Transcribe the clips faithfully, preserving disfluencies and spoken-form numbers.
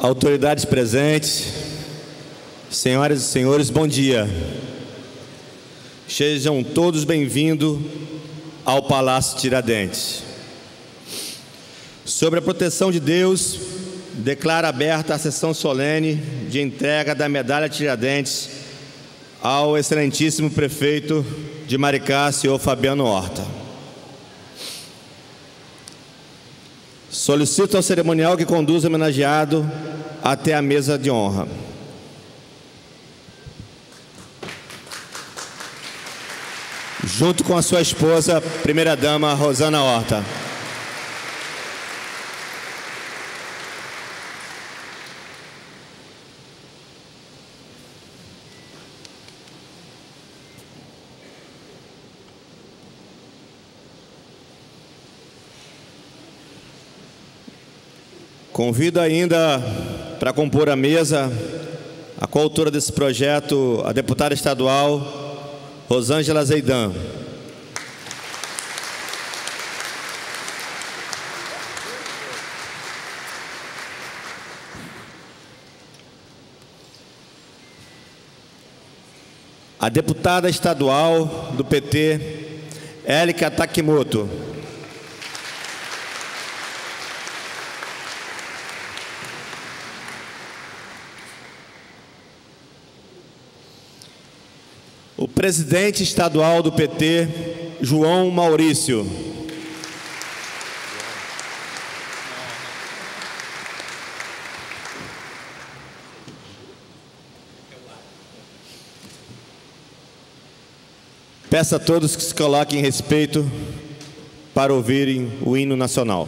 autoridades presentes, senhoras e senhores, bom dia. Sejam todos bem-vindos ao Palácio Tiradentes. Sobre a proteção de Deus, declaro aberta a sessão solene de entrega da medalha Tiradentes ao excelentíssimo prefeito de Maricá, senhor Fabiano Horta. Solicito ao cerimonial que conduza o homenageado até a mesa de honra. Junto com a sua esposa, primeira-dama Rosana Horta. Convido ainda para compor a mesa a coautora desse projeto, a deputada estadual Rosângela Zeidan. A deputada estadual do P T, Élika Takimoto. O presidente estadual do P T, João Maurício. Peço a todos que se coloquem em respeito para ouvirem o hino nacional.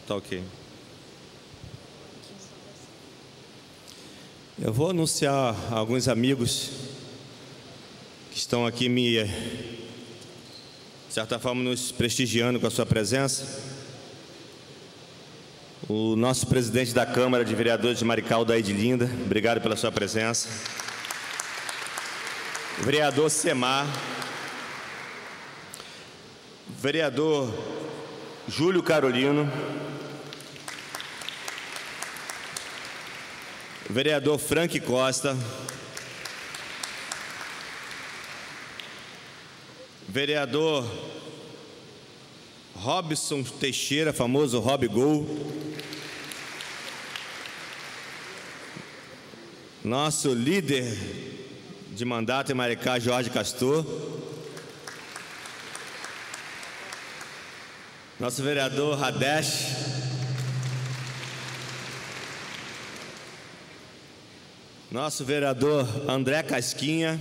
Tá ok. Eu vou anunciar alguns amigos que estão aqui me, de certa forma, nos prestigiando com a sua presença. O nosso presidente da Câmara de Vereadores de Maricá, Aldair de Linda, obrigado pela sua presença. O vereador Semar. Vereador Júlio Carolino. Vereador Frank Costa. Vereador Robson Teixeira, famoso Rob Gol. Nosso líder de mandato em Maricá, Jorge Castor. Nosso vereador Radesh. Nosso vereador André Casquinha.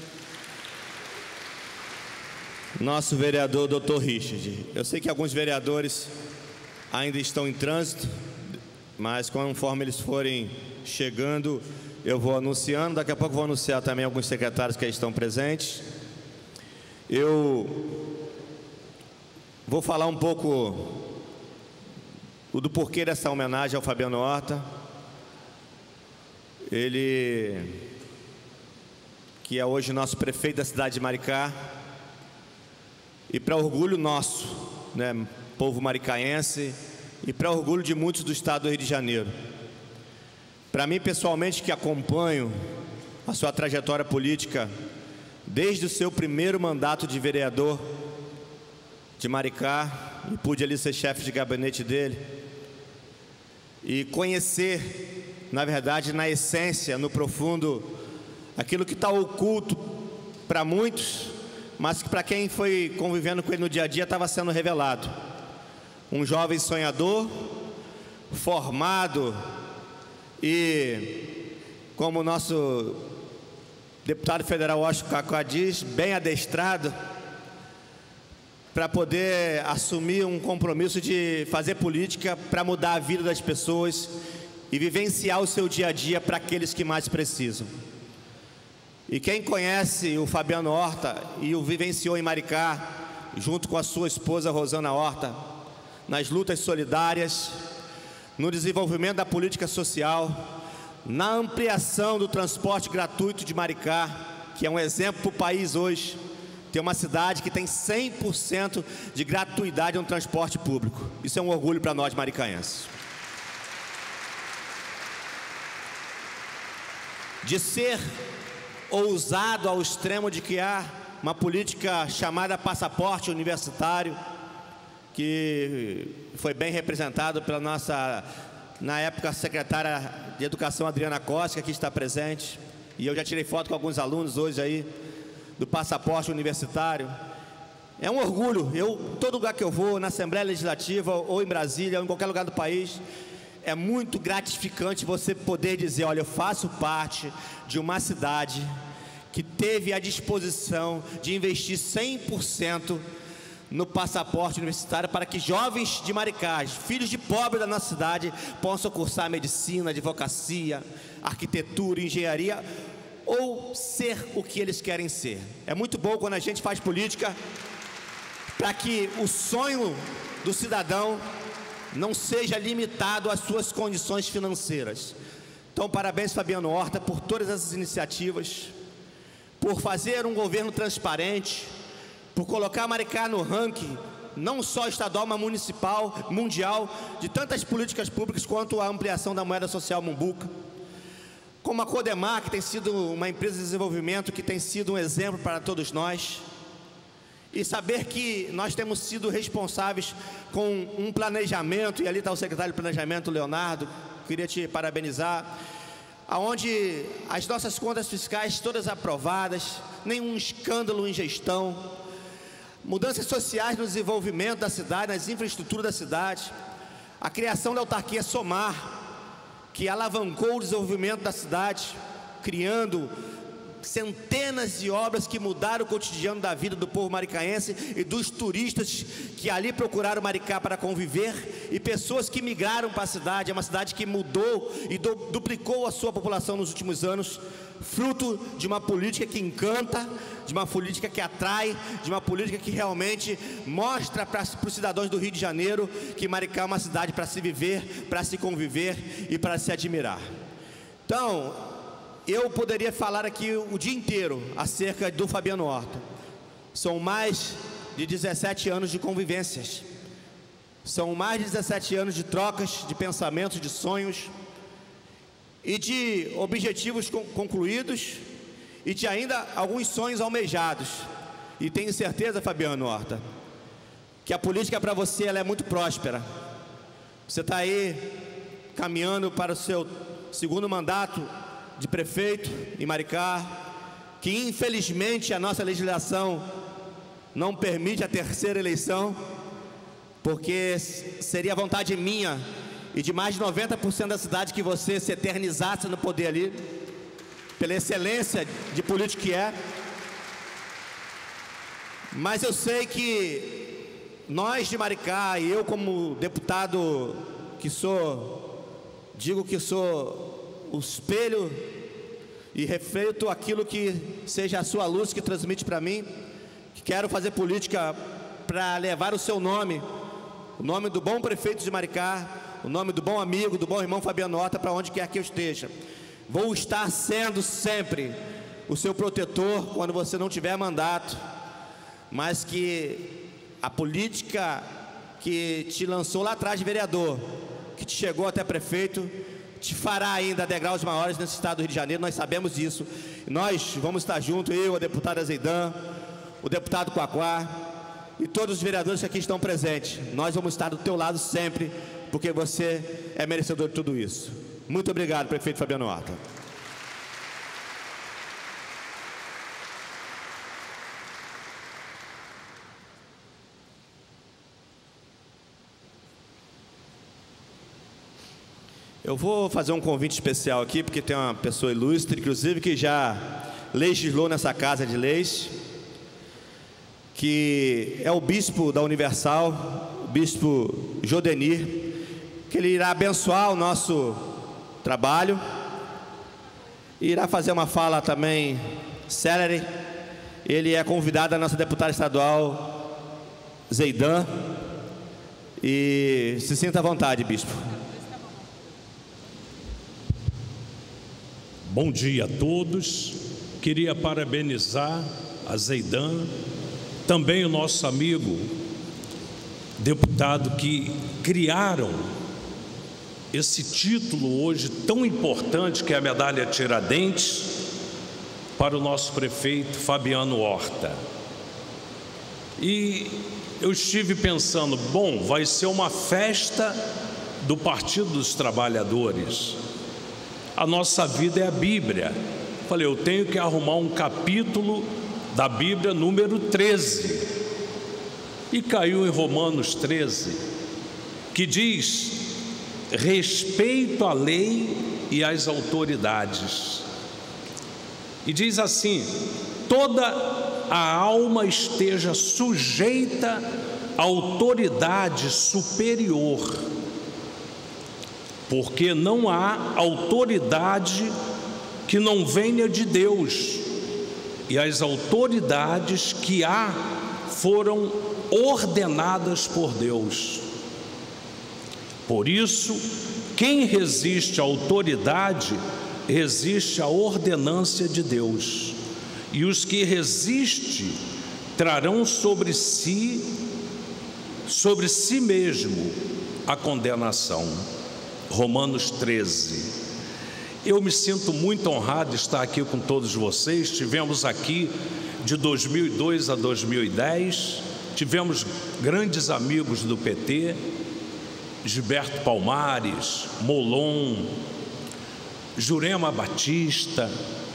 Nosso vereador doutor Richard. Eu sei que alguns vereadores ainda estão em trânsito, mas conforme eles forem chegando, eu vou anunciando. Daqui a pouco vou anunciar também alguns secretários que aí estão presentes. Eu vou falar um pouco do porquê dessa homenagem ao Fabiano Horta. Ele, que é hoje nosso prefeito da cidade de Maricá, e para orgulho nosso, né, povo maricaense, e para orgulho de muitos do estado do Rio de Janeiro. Para mim, pessoalmente, que acompanho a sua trajetória política desde o seu primeiro mandato de vereador de Maricá, e pude ali ser chefe de gabinete dele, e conhecer, na verdade, na essência, no profundo, aquilo que está oculto para muitos, mas que para quem foi convivendo com ele no dia a dia estava sendo revelado. Um jovem sonhador, formado e, como o nosso deputado federal Oscar Cacá diz, bem adestrado para poder assumir um compromisso de fazer política para mudar a vida das pessoas e vivenciar o seu dia a dia para aqueles que mais precisam. E quem conhece o Fabiano Horta e o vivenciou em Maricá, junto com a sua esposa Rosana Horta, nas lutas solidárias, no desenvolvimento da política social, na ampliação do transporte gratuito de Maricá, que é um exemplo para o país hoje. Tem uma cidade que tem cem por cento de gratuidade no transporte público. Isso é um orgulho para nós maricaenses. De ser ousado ao extremo de criar uma política chamada passaporte universitário, que foi bem representado pela nossa, na época, secretária de Educação, Adriana Costa, que aqui está presente, e eu já tirei foto com alguns alunos hoje aí, do passaporte universitário. É um orgulho. Eu, todo lugar que eu vou, na Assembleia Legislativa, ou em Brasília, ou em qualquer lugar do país, é muito gratificante você poder dizer, olha, eu faço parte de uma cidade que teve a disposição de investir cem por cento no passaporte universitário para que jovens de Maricá, filhos de pobres da nossa cidade, possam cursar medicina, advocacia, arquitetura, engenharia, ou ser o que eles querem ser. É muito bom quando a gente faz política para que o sonho do cidadão não seja limitado às suas condições financeiras. Então, parabéns, Fabiano Horta, por todas essas iniciativas, por fazer um governo transparente, por colocar Maricá no ranking, não só estadual, mas municipal, mundial, de tantas políticas públicas quanto a ampliação da moeda social Mumbuca. Como a Codemar, que tem sido uma empresa de desenvolvimento, que tem sido um exemplo para todos nós. E saber que nós temos sido responsáveis com um planejamento, e ali está o secretário de Planejamento, Leonardo, queria te parabenizar, aonde as nossas contas fiscais todas aprovadas, nenhum escândalo em gestão, mudanças sociais no desenvolvimento da cidade, nas infraestruturas da cidade, a criação da autarquia Somar, que alavancou o desenvolvimento da cidade, criando centenas de obras que mudaram o cotidiano da vida do povo maricaense e dos turistas que ali procuraram Maricá para conviver, e pessoas que migraram para a cidade. É uma cidade que mudou e du duplicou a sua população nos últimos anos, fruto de uma política que encanta, de uma política que atrai, de uma política que realmente mostra para os cidadãos do Rio de Janeiro que Maricá é uma cidade para se viver, para se conviver e para se admirar. Então, eu poderia falar aqui o dia inteiro acerca do Fabiano Horta. São mais de dezessete anos de convivências. São mais de dezessete anos de trocas, de pensamentos, de sonhos e de objetivos concluídos e de ainda alguns sonhos almejados. E tenho certeza, Fabiano Horta, que a política para você ela é muito próspera. Você está aí caminhando para o seu segundo mandato de prefeito em Maricá, que infelizmente a nossa legislação não permite a terceira eleição, porque seria vontade minha e de mais de noventa por cento da cidade que você se eternizasse no poder ali, pela excelência de político que é. Mas eu sei que nós de Maricá, e eu como deputado que sou, digo que sou o espelho e reflito aquilo que seja a sua luz que transmite para mim, que quero fazer política para levar o seu nome, o nome do bom prefeito de Maricá, o nome do bom amigo, do bom irmão Fabiano Horta, para onde quer que eu esteja. Vou estar sendo sempre o seu protetor quando você não tiver mandato, mas que a política que te lançou lá atrás de vereador, que te chegou até prefeito, te fará ainda degraus maiores nesse estado do Rio de Janeiro. Nós sabemos disso. Nós vamos estar juntos, eu, a deputada Zeidan, o deputado Quaquá e todos os vereadores que aqui estão presentes. Nós vamos estar do teu lado sempre, porque você é merecedor de tudo isso. Muito obrigado, prefeito Fabiano Horta. Eu vou fazer um convite especial aqui, porque tem uma pessoa ilustre, inclusive que já legislou nessa Casa de Leis, que é o bispo da Universal, o bispo Jodenir, que ele irá abençoar o nosso trabalho, e irá fazer uma fala também célere. Ele é convidado da nossa deputada estadual, Zeidan, e se sinta à vontade, bispo. Bom dia a todos. Queria parabenizar a Zeidan, também o nosso amigo deputado que criaram esse título hoje tão importante, que é a medalha Tiradentes, para o nosso prefeito Fabiano Horta. E eu estive pensando, bom, vai ser uma festa do Partido dos Trabalhadores. A nossa vida é a Bíblia. Falei, eu tenho que arrumar um capítulo da Bíblia número treze. E caiu em Romanos treze, que diz: respeito à lei e às autoridades. E diz assim: toda a alma esteja sujeita à autoridade superior, porque não há autoridade que não venha de Deus, e as autoridades que há foram ordenadas por Deus. Por isso, quem resiste à autoridade, resiste à ordenância de Deus, e os que resistem trarão sobre si, sobre si mesmo, a condenação. Romanos treze. Eu me sinto muito honrado de estar aqui com todos vocês. Tivemos aqui de dois mil e dois a dois mil e dez, tivemos grandes amigos do P T, Gilberto Palmares, Molon, Jurema Batista.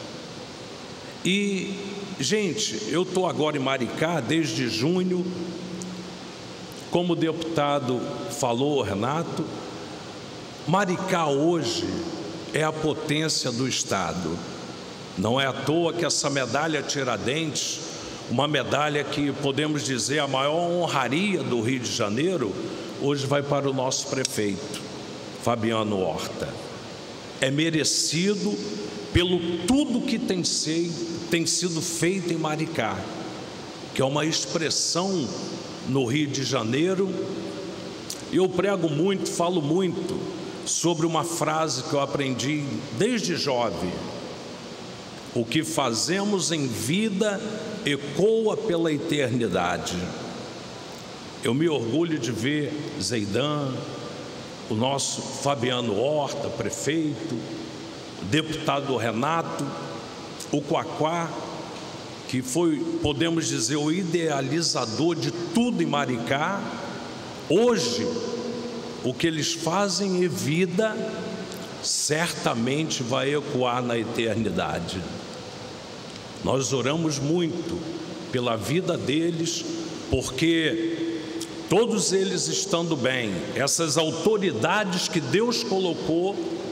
E, gente, eu estou agora em Maricá desde junho. Como o deputado falou, Renato, Maricá hoje é a potência do Estado. Não é à toa que essa medalha Tiradentes, uma medalha que podemos dizer a maior honraria do Rio de Janeiro, hoje vai para o nosso prefeito, Fabiano Horta. É merecido pelo tudo que tem, ser, tem sido feito em Maricá, que é uma expressão no Rio de Janeiro. Eu prego muito, falo muito sobre uma frase que eu aprendi desde jovem: o que fazemos em vida ecoa pela eternidade. Eu me orgulho de ver Zeidan, o nosso Fabiano Horta, prefeito, o deputado Renato, o Quaquá, que foi, podemos dizer, o idealizador de tudo em Maricá. Hoje, o que eles fazem em vida certamente vai ecoar na eternidade. Nós oramos muito pela vida deles, porque todos eles estando bem, essas autoridades que Deus colocou,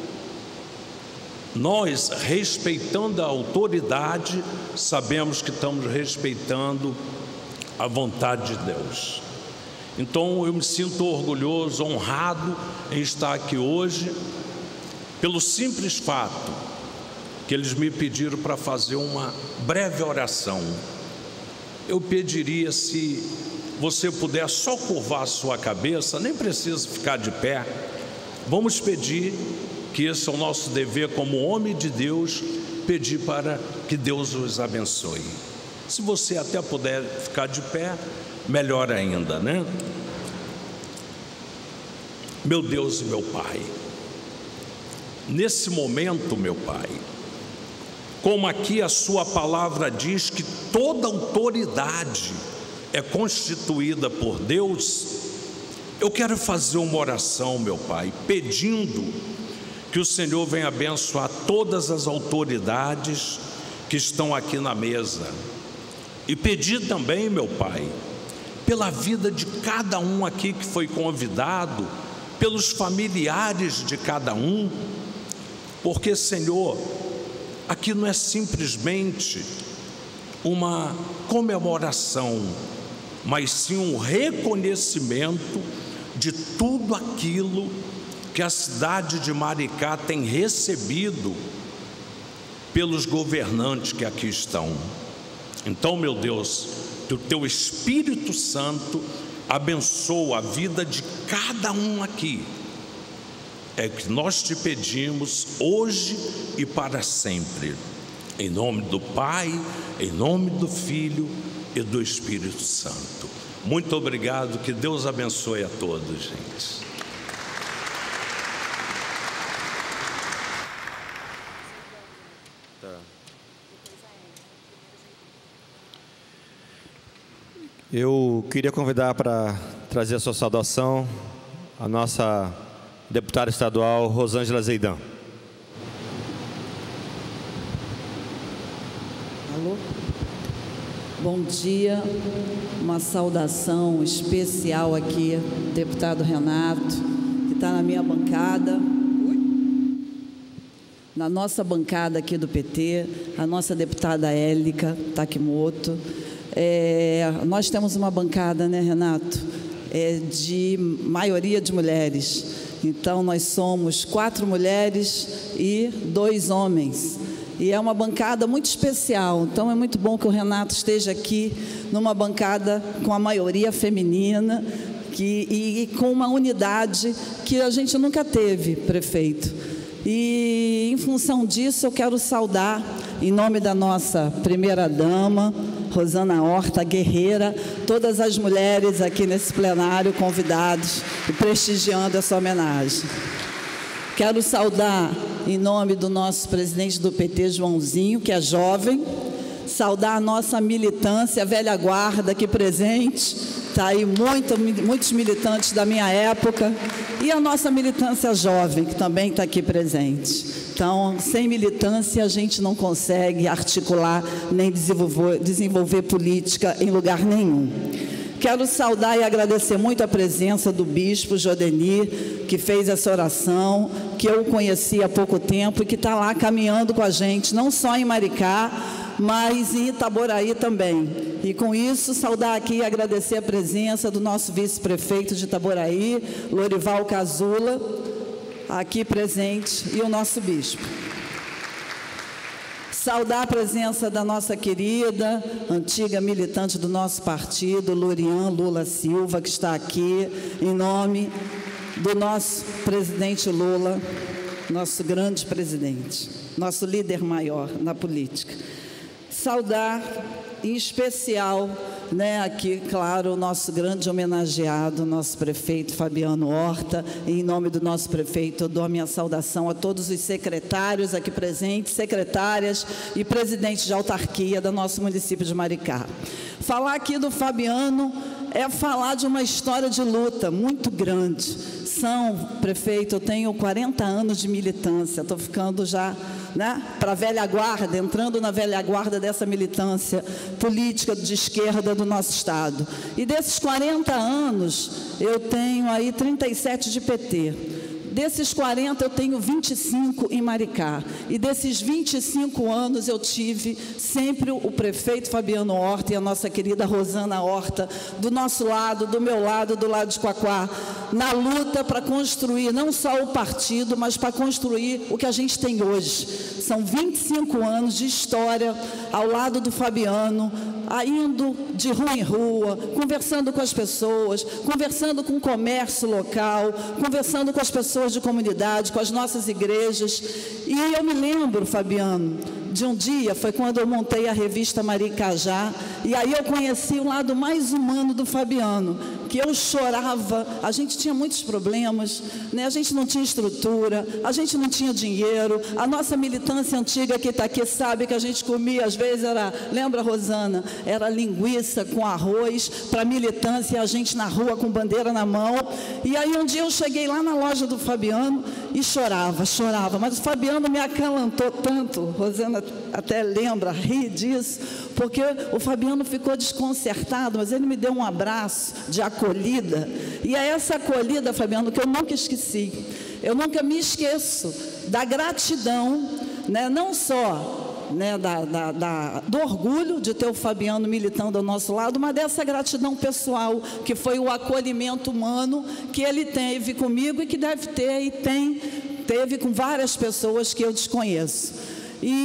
nós, respeitando a autoridade, sabemos que estamos respeitando a vontade de Deus. Então eu me sinto orgulhoso, honrado em estar aqui hoje, pelo simples fato que eles me pediram para fazer uma breve oração. Eu pediria, se você puder só curvar a sua cabeça, nem precisa ficar de pé. Vamos pedir, que esse é o nosso dever como homem de Deus, pedir para que Deus os abençoe. Se você até puder ficar de pé, melhor ainda, né? Meu Deus e meu Pai, nesse momento, meu Pai, como aqui a sua palavra diz que toda autoridade é constituída por Deus, eu quero fazer uma oração, meu Pai, pedindo que o Senhor venha abençoar todas as autoridades que estão aqui na mesa, e pedir também, meu Pai, pela vida de cada um aqui que foi convidado, pelos familiares de cada um, porque, Senhor, aqui não é simplesmente uma comemoração, mas sim um reconhecimento de tudo aquilo que a cidade de Maricá tem recebido pelos governantes que aqui estão. Então, meu Deus, que o Teu Espírito Santo abençoe a vida de cada um aqui. É que nós te pedimos hoje e para sempre, em nome do Pai, em nome do Filho e do Espírito Santo. Muito obrigado, que Deus abençoe a todos, gente. Eu queria convidar para trazer a sua saudação a nossa deputada estadual Rosângela Zeidan. Alô? Bom dia, uma saudação especial aqui, deputado Renato, que está na minha bancada, na nossa bancada aqui do P T, a nossa deputada Élica Takimoto. É, nós temos uma bancada, né, Renato, é, de maioria de mulheres. Então, nós somos quatro mulheres e dois homens. E é uma bancada muito especial. Então, é muito bom que o Renato esteja aqui numa bancada com a maioria feminina que, e, e com uma unidade que a gente nunca teve, prefeito. E, em função disso, eu quero saudar, em nome da nossa primeira-dama, Rosana Horta, guerreira, todas as mulheres aqui nesse plenário convidados e prestigiando essa homenagem. Quero saudar, em nome do nosso presidente do P T, Joãozinho, que é jovem, saudar a nossa militância, a velha guarda aqui presente, está aí muito, muitos militantes da minha época, e a nossa militância jovem, que também está aqui presente. Então, sem militância, a gente não consegue articular nem desenvolver, desenvolver política em lugar nenhum. quero saudar e agradecer muito a presença do bispo Jodenir, que fez essa oração, que eu conheci há pouco tempo e que está lá caminhando com a gente, não só em Maricá, mas em Itaboraí também. E com isso, saudar aqui e agradecer a presença do nosso vice-prefeito de Itaboraí, Lorival Cazula, aqui presente, e o nosso bispo. Saudar a presença da nossa querida, antiga militante do nosso partido, Lorian Lula Silva, que está aqui em nome do nosso presidente Lula, nosso grande presidente, nosso líder maior na política. Saudar, em especial, né, aqui, claro, o nosso grande homenageado, nosso prefeito Fabiano Horta. Em nome do nosso prefeito, eu dou a minha saudação a todos os secretários aqui presentes, secretárias e presidentes de autarquia do nosso município de Maricá. Falar aqui do Fabiano é falar de uma história de luta muito grande. São, prefeito, eu tenho quarenta anos de militância, estou ficando já, né, para a velha guarda, entrando na velha guarda dessa militância política de esquerda do nosso Estado. E desses quarenta anos, eu tenho aí trinta e sete de P T. Desses quarenta, eu tenho vinte e cinco em Maricá. E desses vinte e cinco anos, eu tive sempre o prefeito Fabiano Horta e a nossa querida Rosana Horta do nosso lado, do meu lado, do lado de Quaquá, na luta para construir não só o partido, mas para construir o que a gente tem hoje. São vinte e cinco anos de história ao lado do Fabiano, indo de rua em rua, conversando com as pessoas, conversando com o comércio local, conversando com as pessoas de comunidade, com as nossas igrejas. E eu me lembro, Fabiano, de um dia, foi quando eu montei a revista Maricajá, e aí eu conheci o lado mais humano do Fabiano, que eu chorava. A gente tinha muitos problemas, né? A gente não tinha estrutura, a gente não tinha dinheiro, a nossa militância antiga que está aqui sabe que a gente comia, às vezes era, lembra, Rosana? Era linguiça com arroz para militância, e a gente na rua com bandeira na mão. E aí um dia eu cheguei lá na loja do Fabiano e chorava, chorava, mas o Fabiano me acalantou tanto, Rosana até lembra, ri disso, porque o Fabiano ficou desconcertado, mas ele me deu um abraço de acolhida, e é essa acolhida, Fabiano, que eu nunca esqueci. Eu nunca me esqueço da gratidão, né, não só, né, da, da, da, do orgulho de ter o Fabiano militando ao nosso lado, mas dessa gratidão pessoal, que foi o acolhimento humano que ele teve comigo e que deve ter e tem, teve com várias pessoas que eu desconheço.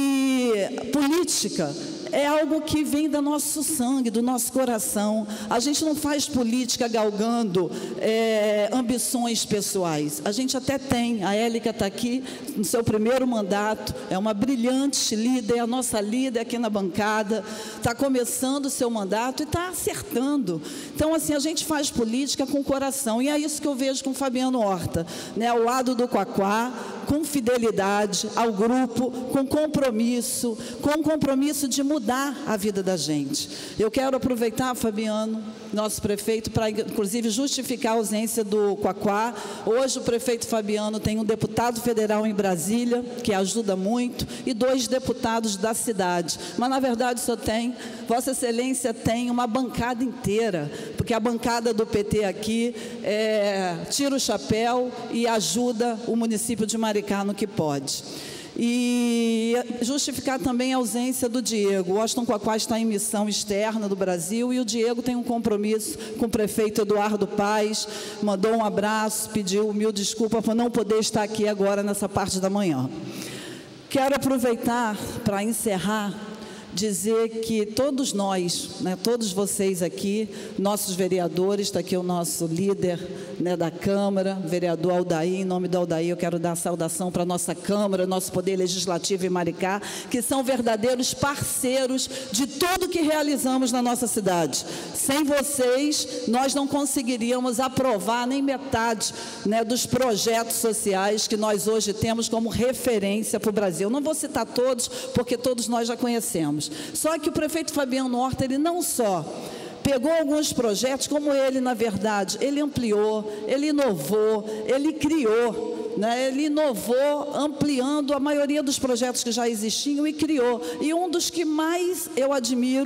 E política é algo que vem do nosso sangue, do nosso coração. A gente não faz política galgando é, ambições pessoais. A gente até tem, a Élica está aqui no seu primeiro mandato, é uma brilhante líder, a nossa líder aqui na bancada, está começando o seu mandato e está acertando. Então, assim, a gente faz política com coração, e é isso que eu vejo com o Fabiano Horta, né, ao lado do Quaquá, com fidelidade ao grupo, com compromisso, com compromisso de mudar a vida da gente. Eu quero aproveitar, Fabiano, nosso prefeito, para inclusive justificar a ausência do Quaquá. Hoje o prefeito Fabiano tem um deputado federal em Brasília, que ajuda muito, e dois deputados da cidade. Mas, na verdade, só tem, Vossa Excelência tem uma bancada inteira, porque a bancada do P T aqui é, tira o chapéu e ajuda o município de Maricá no que pode. E justificar também a ausência do Diego. O Washington Quaquá está em missão externa do Brasil, e o Diego tem um compromisso com o prefeito Eduardo Paes, mandou um abraço, pediu mil desculpas por não poder estar aqui agora nessa parte da manhã. Quero aproveitar para encerrar, dizer que todos nós, né, todos vocês aqui, nossos vereadores, está aqui o nosso líder, né, da Câmara, vereador Aldair, em nome do Aldair eu quero dar saudação para a nossa Câmara, nosso Poder Legislativo em Maricá, que são verdadeiros parceiros de tudo que realizamos na nossa cidade. Sem vocês, nós não conseguiríamos aprovar nem metade, né, dos projetos sociais que nós hoje temos como referência para o Brasil. Não vou citar todos, porque todos nós já conhecemos. Só que o prefeito Fabiano Horta, ele não só pegou alguns projetos, como ele, na verdade, ele ampliou, ele inovou, ele criou, né? Ele inovou, ampliando a maioria dos projetos que já existiam e criou. E um dos que mais eu admiro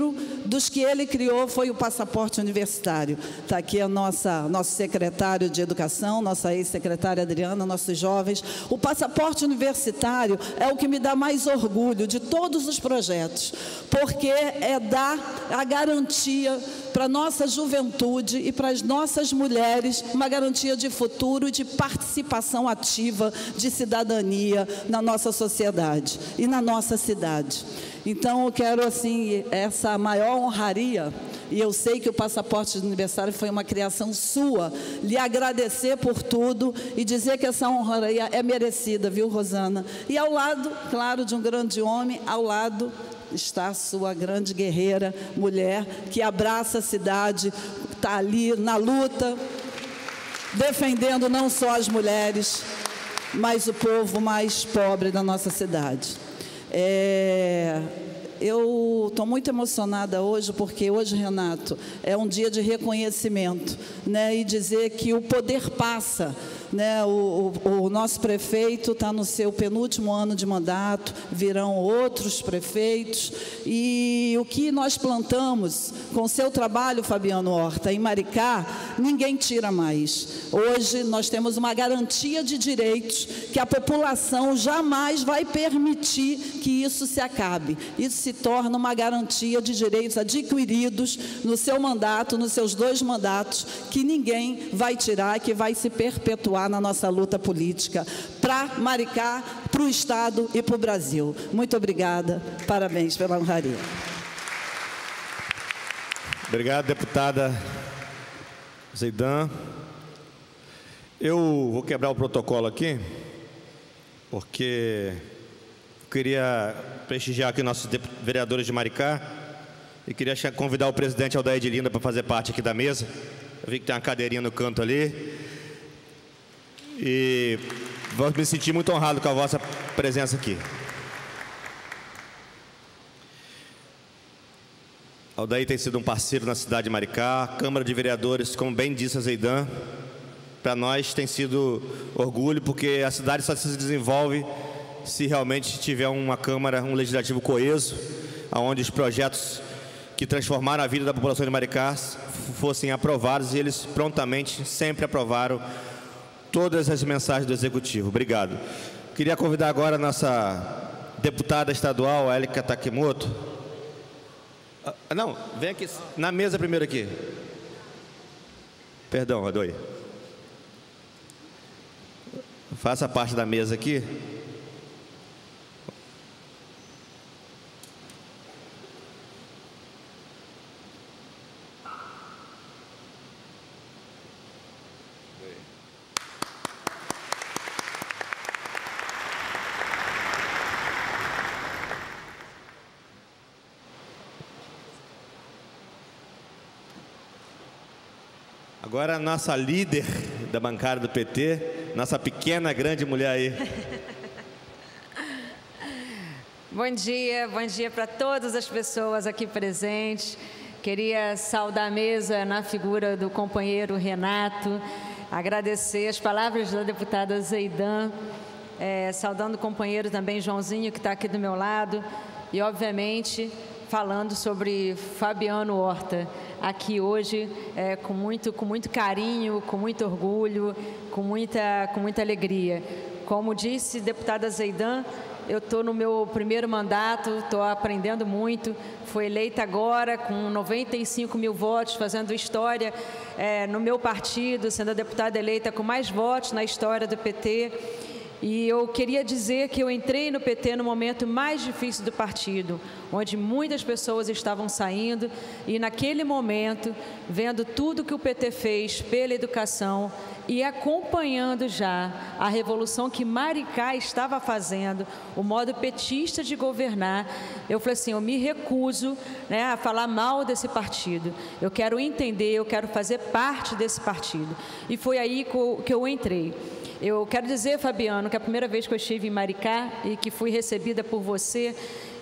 dos que ele criou foi o passaporte universitário. Está aqui a nossa, nosso secretário de Educação, nossa ex-secretária Adriana, nossos jovens. O passaporte universitário é o que me dá mais orgulho de todos os projetos, porque é dar a garantia para a nossa juventude e para as nossas mulheres, uma garantia de futuro e de participação ativa, de cidadania na nossa sociedade e na nossa cidade. Então, eu quero, assim, essa maior honraria, e eu sei que o passaporte universitário foi uma criação sua, lhe agradecer por tudo e dizer que essa honraria é merecida, viu, Rosana? E ao lado, claro, de um grande homem, ao lado está a sua grande guerreira, mulher, que abraça a cidade, está ali na luta, defendendo não só as mulheres, mas o povo mais pobre da nossa cidade. É, eu estou muito emocionada hoje, porque hoje, Renato, é um dia de reconhecimento, né, e dizer que o poder passa. Né, o, o, o nosso prefeito está no seu penúltimo ano de mandato, virão outros prefeitos, e o que nós plantamos com o seu trabalho, Fabiano Horta, em Maricá, ninguém tira mais. Hoje nós temos uma garantia de direitos que a população jamais vai permitir que isso se acabe. Isso se torna uma garantia de direitos adquiridos no seu mandato, nos seus dois mandatos, que ninguém vai tirar, que vai se perpetuar na nossa luta política para Maricá, para o Estado e para o Brasil. Muito obrigada, parabéns pela honraria. Obrigado, deputada Zeidan. Eu vou quebrar o protocolo aqui, porque eu queria prestigiar aqui nossos vereadores de Maricá e queria convidar o presidente Aldair de Linda para fazer parte aqui da mesa. Eu vi que tem uma cadeirinha no canto ali. E vou me sentir muito honrado com a vossa presença aqui. Aldair tem sido um parceiro na cidade de Maricá, a Câmara de Vereadores, como bem disse a Zeidan, para nós tem sido orgulho, porque a cidade só se desenvolve se realmente tiver uma Câmara, um legislativo coeso, onde os projetos que transformaram a vida da população de Maricá fossem aprovados, e eles prontamente sempre aprovaram todas as mensagens do Executivo. Obrigado. Queria convidar agora a nossa deputada estadual, Élica Takimoto. Ah, não, vem aqui, na mesa primeiro aqui. Perdão, Adoi. Faça parte da mesa aqui. Agora a nossa líder da bancada do P T, nossa pequena, grande mulher aí. Bom dia, bom dia para todas as pessoas aqui presentes. Queria saudar a mesa na figura do companheiro Renato, agradecer as palavras da deputada Zeidan, é, saudando o companheiro também Joãozinho, que está aqui do meu lado, e obviamente falando sobre Fabiano Horta, aqui hoje é, com, muito, com muito carinho, com muito orgulho, com muita, com muita alegria. Como disse a deputada Zeidan, eu estou no meu primeiro mandato, estou aprendendo muito, fui eleita agora com noventa e cinco mil votos, fazendo história é, no meu partido, sendo a deputada eleita com mais votos na história do P T. E eu queria dizer que eu entrei no P T no momento mais difícil do partido, onde muitas pessoas estavam saindo, e naquele momento, vendo tudo que o P T fez pela educação e acompanhando já a revolução que Maricá estava fazendo, o modo petista de governar, eu falei assim, eu me recuso, né, a falar mal desse partido. Eu quero entender, eu quero fazer parte desse partido. E foi aí que eu, que eu entrei. Eu quero dizer, Fabiano, que a primeira vez que eu estive em Maricá e que fui recebida por você,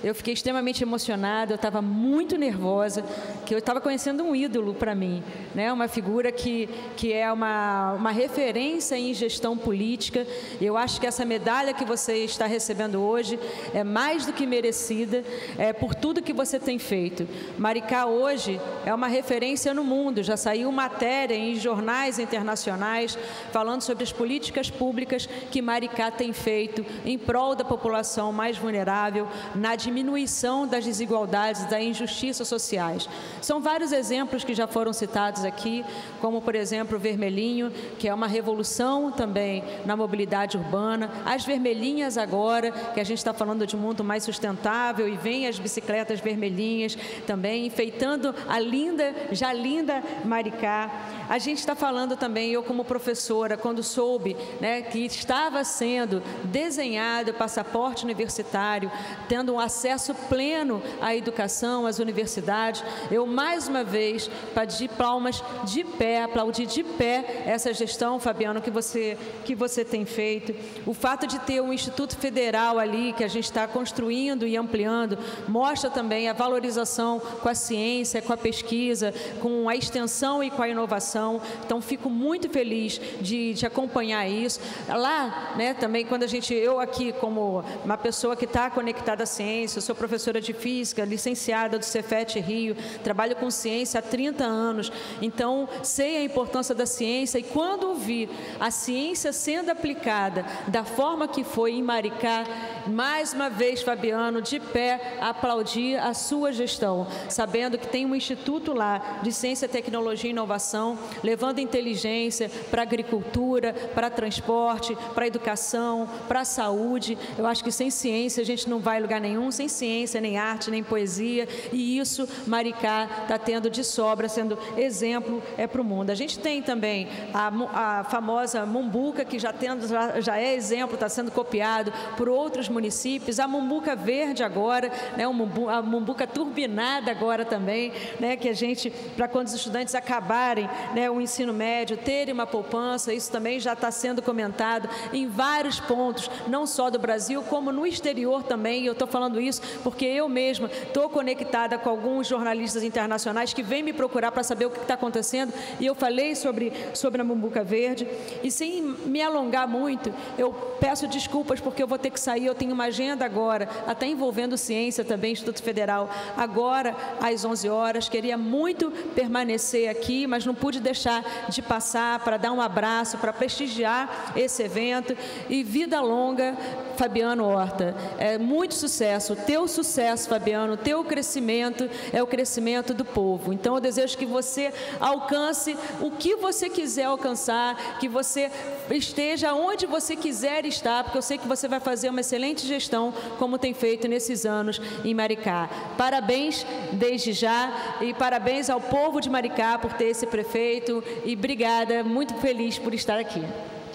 eu fiquei extremamente emocionada, eu estava muito nervosa, que eu estava conhecendo um ídolo para mim, né? Uma figura que, que é uma, uma referência em gestão política. Eu acho que essa medalha que você está recebendo hoje é mais do que merecida, é, por tudo que você tem feito. Maricá hoje é uma referência no mundo, já saiu matéria em jornais internacionais falando sobre as políticas públicas que Maricá tem feito em prol da população mais vulnerável, na diminuição das desigualdades, das injustiças sociais. São vários exemplos que já foram citados aqui, como, por exemplo, o Vermelhinho, que é uma revolução também na mobilidade urbana, as vermelhinhas agora, que a gente está falando de um mundo mais sustentável, e vem as bicicletas vermelhinhas também, enfeitando a linda, já linda Maricá. A gente está falando também, eu como professora, quando soube, né, que estava sendo desenhado o passaporte universitário, tendo um acesso pleno à educação, às universidades, eu mais uma vez pedi palmas de pé, aplaudi de pé essa gestão, Fabiano, que você, que você tem feito. O fato de ter um Instituto Federal ali, que a gente está construindo e ampliando, mostra também a valorização com a ciência, com a pesquisa, com a extensão e com a inovação. Então, fico muito feliz de, de acompanhar isso. Lá, né, também, quando a gente, eu aqui, como uma pessoa que está conectada à ciência, sou professora de física, licenciada do Cefet Rio, trabalho com ciência há trinta anos, então, sei a importância da ciência, e quando vi a ciência sendo aplicada da forma que foi em Maricá, mais uma vez, Fabiano, de pé, aplaudir a sua gestão, sabendo que tem um instituto lá de ciência, tecnologia e inovação, levando inteligência para a agricultura, para transporte, para a educação, para a saúde. Eu acho que sem ciência a gente não vai a lugar nenhum, sem ciência, nem arte, nem poesia, e isso Maricá está tendo de sobra, sendo exemplo é para o mundo. A gente tem também a, a famosa Mumbuca, que já, tendo, já, já é exemplo, está sendo copiado por outros municípios, a Mumbuca Verde agora, né, a Mumbuca turbinada agora também, né, que a gente, para quando os estudantes acabarem, né, o ensino médio, terem uma poupança, isso também já está sendo comentado em vários pontos, não só do Brasil, como no exterior também, e eu estou falando isso porque eu mesma estou conectada com alguns jornalistas internacionais que vêm me procurar para saber o que está acontecendo, e eu falei sobre, sobre a Mumbuca Verde, e sem me alongar muito, eu peço desculpas porque eu vou ter que sair, eu tenho uma agenda agora, até envolvendo ciência também, Instituto Federal, agora às onze horas, queria muito permanecer aqui, mas não pude deixar de passar para dar um abraço, para prestigiar esse evento, e vida longa, Fabiano Horta. É muito sucesso, teu sucesso, Fabiano, teu crescimento é o crescimento do povo. Então, eu desejo que você alcance o que você quiser alcançar, que você esteja onde você quiser estar, porque eu sei que você vai fazer uma excelente gestão, como tem feito nesses anos em Maricá. Parabéns desde já, e parabéns ao povo de Maricá por ter esse prefeito, e obrigada, muito feliz por estar aqui.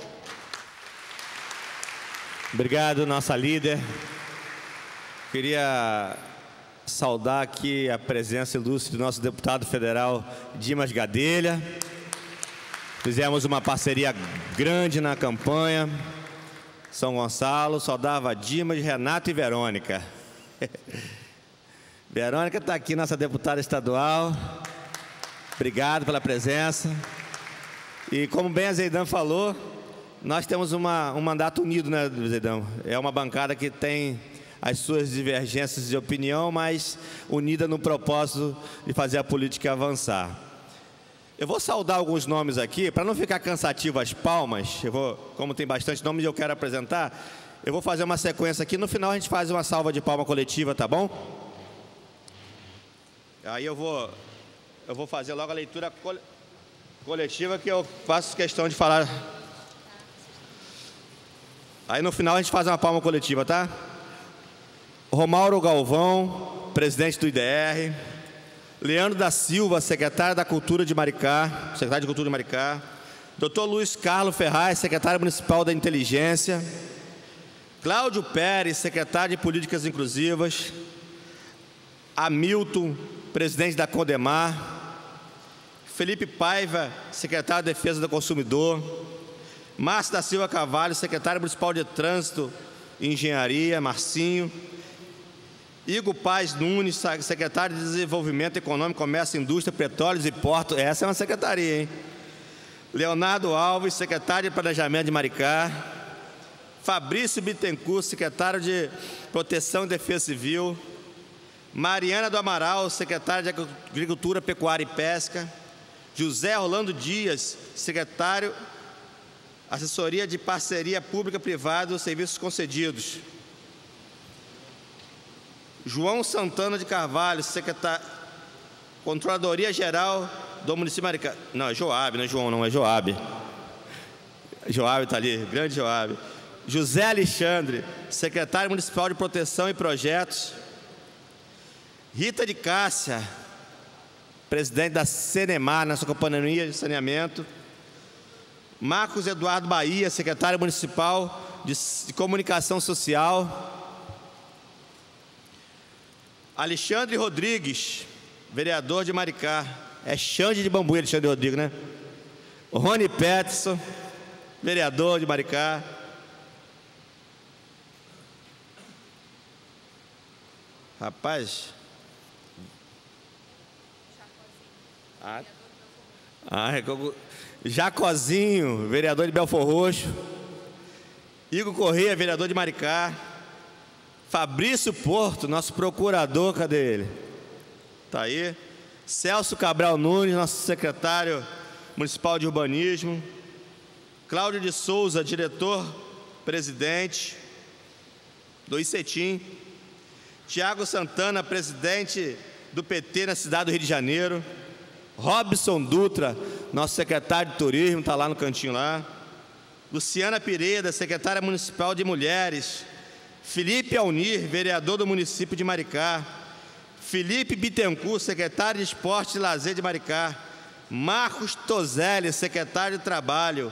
Obrigado, nossa líder. Queria saudar aqui a presença ilustre do nosso deputado federal Dimas Gadelha. Fizemos uma parceria grande na campanha São Gonçalo, saudava Dimas, Renato e Verônica. Verônica está aqui, nossa deputada estadual. Obrigado pela presença. E como bem a Zeidan falou, nós temos uma, um mandato unido, né, Zeidan? É uma bancada que tem as suas divergências de opinião, mas unida no propósito de fazer a política avançar. Eu vou saudar alguns nomes aqui, para não ficar cansativo as palmas, eu vou, como tem bastante nomes e eu quero apresentar, eu vou fazer uma sequência aqui, no final a gente faz uma salva de palma coletiva, tá bom? Aí eu vou, eu vou fazer logo a leitura coletiva, que eu faço questão de falar. Aí no final a gente faz uma palma coletiva, tá? Romauro Galvão, presidente do I D R. Leandro da Silva, secretário da Cultura de Maricá, secretário de Cultura de Maricá. doutor Luiz Carlos Ferraz, secretário municipal da Inteligência. Cláudio Pérez, secretário de Políticas Inclusivas. Hamilton, presidente da Condemar. Felipe Paiva, secretário de Defesa do Consumidor. Márcio da Silva Carvalho, secretário municipal de Trânsito e Engenharia, Marcinho. Igor Paz Nunes, secretário de Desenvolvimento Econômico, Comércio, Indústria, Petróleos e Portos. Essa é uma secretaria, hein? Leonardo Alves, secretário de Planejamento de Maricá. Fabrício Bittencourt, secretário de Proteção e Defesa Civil. Mariana do Amaral, secretária de Agricultura, Pecuária e Pesca. José Orlando Dias, secretário, Assessoria de Parceria Pública-Privada dos Serviços Concedidos. João Santana de Carvalho, secretário, Controladoria Geral do Município de Maricá. Não, é Joabe, não é João, não, é Joabe. Joabe está ali, grande Joabe. José Alexandre, secretário municipal de Proteção e Projetos. Rita de Cássia, presidente da Cenemar, nossa companhia de saneamento. Marcos Eduardo Bahia, secretário municipal de Comunicação Social. Alexandre Rodrigues, vereador de Maricá. É Xande de Bambu, Alexandre Rodrigues, né? Rony Peterson, vereador de Maricá. Rapaz. Ah, ah, Jacozinho, vereador de Belfor Roxo. Igor Correia, vereador de Maricá. Fabrício Porto, nosso procurador, cadê ele? Está aí. Celso Cabral Nunes, nosso secretário municipal de urbanismo. Cláudio de Souza, diretor-presidente do ICETIM. Tiago Santana, presidente do P T na cidade do Rio de Janeiro. Robson Dutra, nosso secretário de turismo, está lá no cantinho lá. Luciana Pireda, secretária municipal de mulheres. Felipe Alnir, vereador do município de Maricá. Felipe Bittencourt, secretário de Esporte e Lazer de Maricá. Marcos Tozelli, secretário de Trabalho.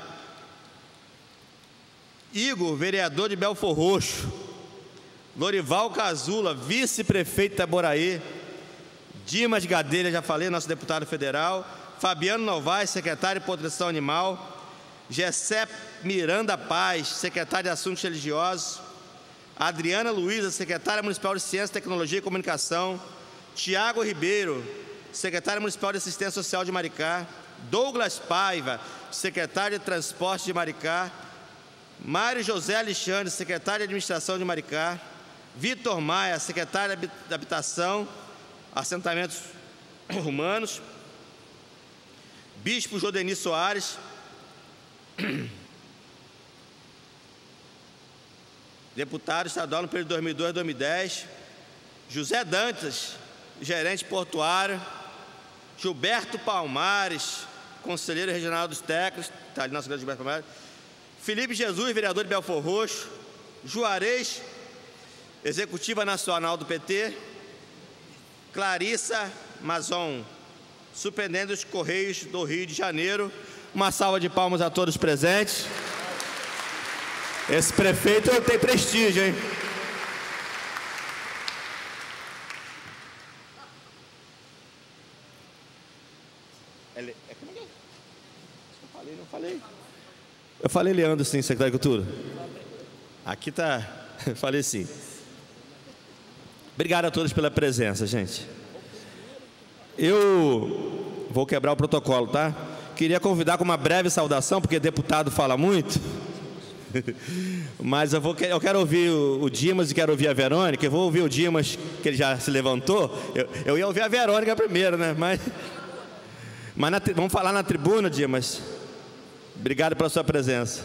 Igor, vereador de Belfor Roxo. Lorival Casula, vice-prefeito de Itaboraí. Dimas Gadelha, já falei, nosso deputado federal. Fabiano Novaes, secretário de Proteção Animal. Gessé Miranda Paz, secretário de Assuntos Religiosos. Adriana Luiza, secretária municipal de Ciência, Tecnologia e Comunicação. Tiago Ribeiro, secretário municipal de Assistência Social de Maricá. Douglas Paiva, secretário de Transporte de Maricá. Mário José Alexandre, secretário de Administração de Maricá. Vitor Maia, secretário de Habitação, Assentamentos Humanos. Bispo Jodeni Soares. Deputado estadual no período de dois mil e dois a dois mil e dez. José Dantas, gerente portuário. Gilberto Palmares, conselheiro regional dos técnicos. Está ali nosso grande Gilberto Palmares. Felipe Jesus, vereador de Belfor Roxo. Juarez, executiva nacional do P T. Clarissa Mazon, superintendente dos Correios do Rio de Janeiro. Uma salva de palmas a todos presentes. Esse prefeito tem prestígio, hein? Ele, é, como é que é? Eu falei, não falei. Eu falei, Leandro, sim, secretário de Cultura. Aqui tá. Falei sim. Obrigado a todos pela presença, gente. Eu vou quebrar o protocolo, tá? Queria convidar com uma breve saudação, porque deputado fala muito. Mas eu, vou, eu quero ouvir o, o Dimas e quero ouvir a Verônica. Eu vou ouvir o Dimas, que ele já se levantou. Eu, eu ia ouvir a Verônica primeiro, né? Mas, mas na, vamos falar na tribuna, Dimas. Obrigado pela sua presença.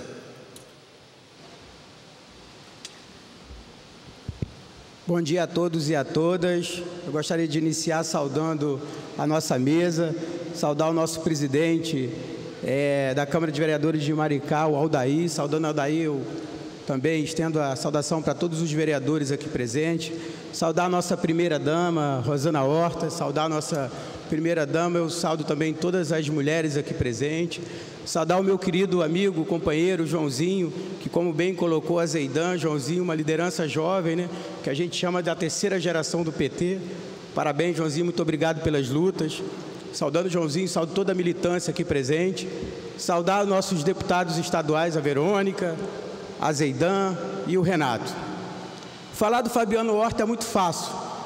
Bom dia a todos e a todas. Eu gostaria de iniciar saudando a nossa mesa, saudar o nosso presidente É, da Câmara de Vereadores de Maricá, o Aldair. Saudando o Aldair, eu também estendo a saudação para todos os vereadores aqui presentes. Saudar a nossa primeira-dama, Rosana Horta. Saudar a nossa primeira-dama, eu saudo também todas as mulheres aqui presentes. Saudar o meu querido amigo, companheiro, Joãozinho, que, como bem colocou a Zeidan, Joãozinho, uma liderança jovem, né, que a gente chama da terceira geração do P T. Parabéns, Joãozinho, muito obrigado pelas lutas. Saudando o Joãozinho, saudando toda a militância aqui presente. Saudar os nossos deputados estaduais, a Verônica, a Zeidan e o Renato. Falar do Fabiano Horta é muito fácil,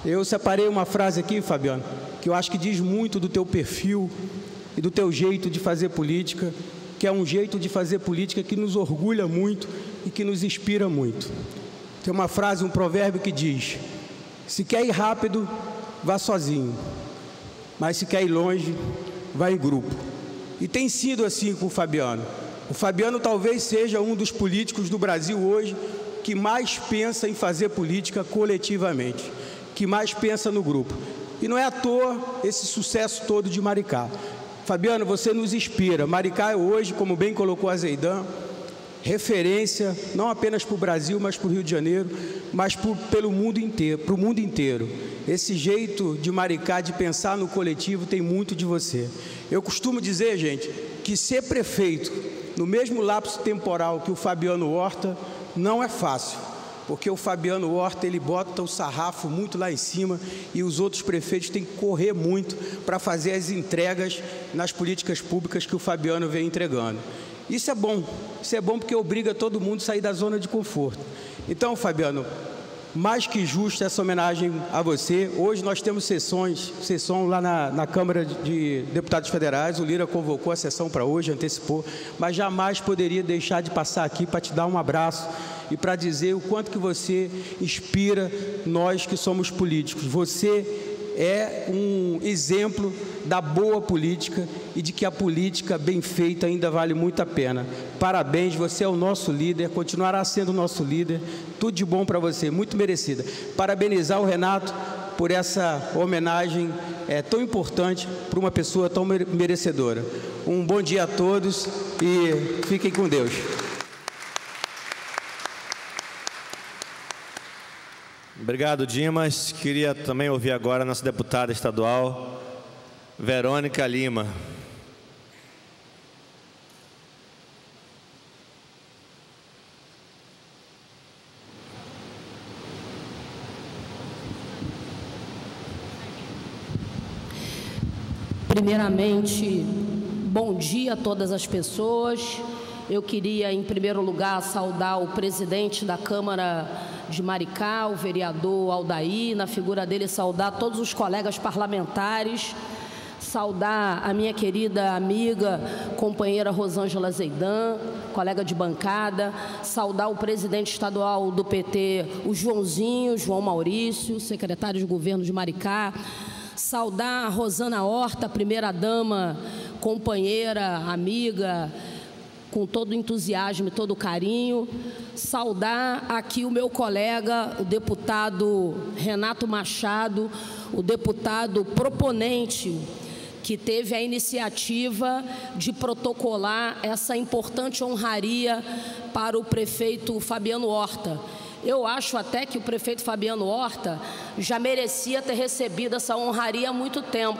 Eu separei uma frase aqui, Fabiano, que eu acho que diz muito do teu perfil e do teu jeito de fazer política, que é um jeito de fazer política que nos orgulha muito e que nos inspira muito. Tem uma frase, um provérbio que diz: se quer ir rápido, vá sozinho, mas se quer ir longe, vá em grupo. E tem sido assim com o Fabiano. O Fabiano talvez seja um dos políticos do Brasil hoje que mais pensa em fazer política coletivamente, que mais pensa no grupo. E não é à toa esse sucesso todo de Maricá. Fabiano, você nos inspira. Maricá é hoje, como bem colocou a Zeidan, referência não apenas para o Brasil, mas para o Rio de Janeiro, mas por, pelo mundo inteiro, para o mundo inteiro. Esse jeito de Maricá de pensar no coletivo tem muito de você. Eu costumo dizer, gente, que ser prefeito no mesmo lapso temporal que o Fabiano Horta não é fácil, porque o Fabiano Horta ele bota o sarrafo muito lá em cima e os outros prefeitos têm que correr muito para fazer as entregas nas políticas públicas que o Fabiano vem entregando. Isso é bom, isso é bom porque obriga todo mundo a sair da zona de conforto. Então, Fabiano, mais que justa essa homenagem a você. Hoje nós temos sessões, sessão lá na, na Câmara de Deputados Federais, o Lira convocou a sessão para hoje, antecipou, mas jamais poderia deixar de passar aqui para te dar um abraço e para dizer o quanto que você inspira nós que somos políticos. Você é um exemplo da boa política e de que a política bem feita ainda vale muito a pena. Parabéns, você é o nosso líder, continuará sendo o nosso líder. Tudo de bom para você, muito merecida. Parabenizar o Renato por essa homenagem é, tão importante para uma pessoa tão merecedora. Um bom dia a todos e fiquem com Deus. Obrigado, Dimas. Queria também ouvir agora a nossa deputada estadual, Verônica Lima. Primeiramente, bom dia a todas as pessoas. Eu queria, em primeiro lugar, saudar o presidente da Câmara de Maricá, o vereador Aldair, na figura dele saudar todos os colegas parlamentares, saudar a minha querida amiga, companheira Rosângela Zeidan, colega de bancada, saudar o presidente estadual do P T, o Joãozinho, João Maurício, secretário de governo de Maricá, saudar a Rosana Horta, primeira-dama, companheira, amiga, com todo o entusiasmo e todo o carinho, saudar aqui o meu colega, o deputado Renato Machado, o deputado proponente que teve a iniciativa de protocolar essa importante honraria para o prefeito Fabiano Horta. Eu acho até que o prefeito Fabiano Horta já merecia ter recebido essa honraria há muito tempo.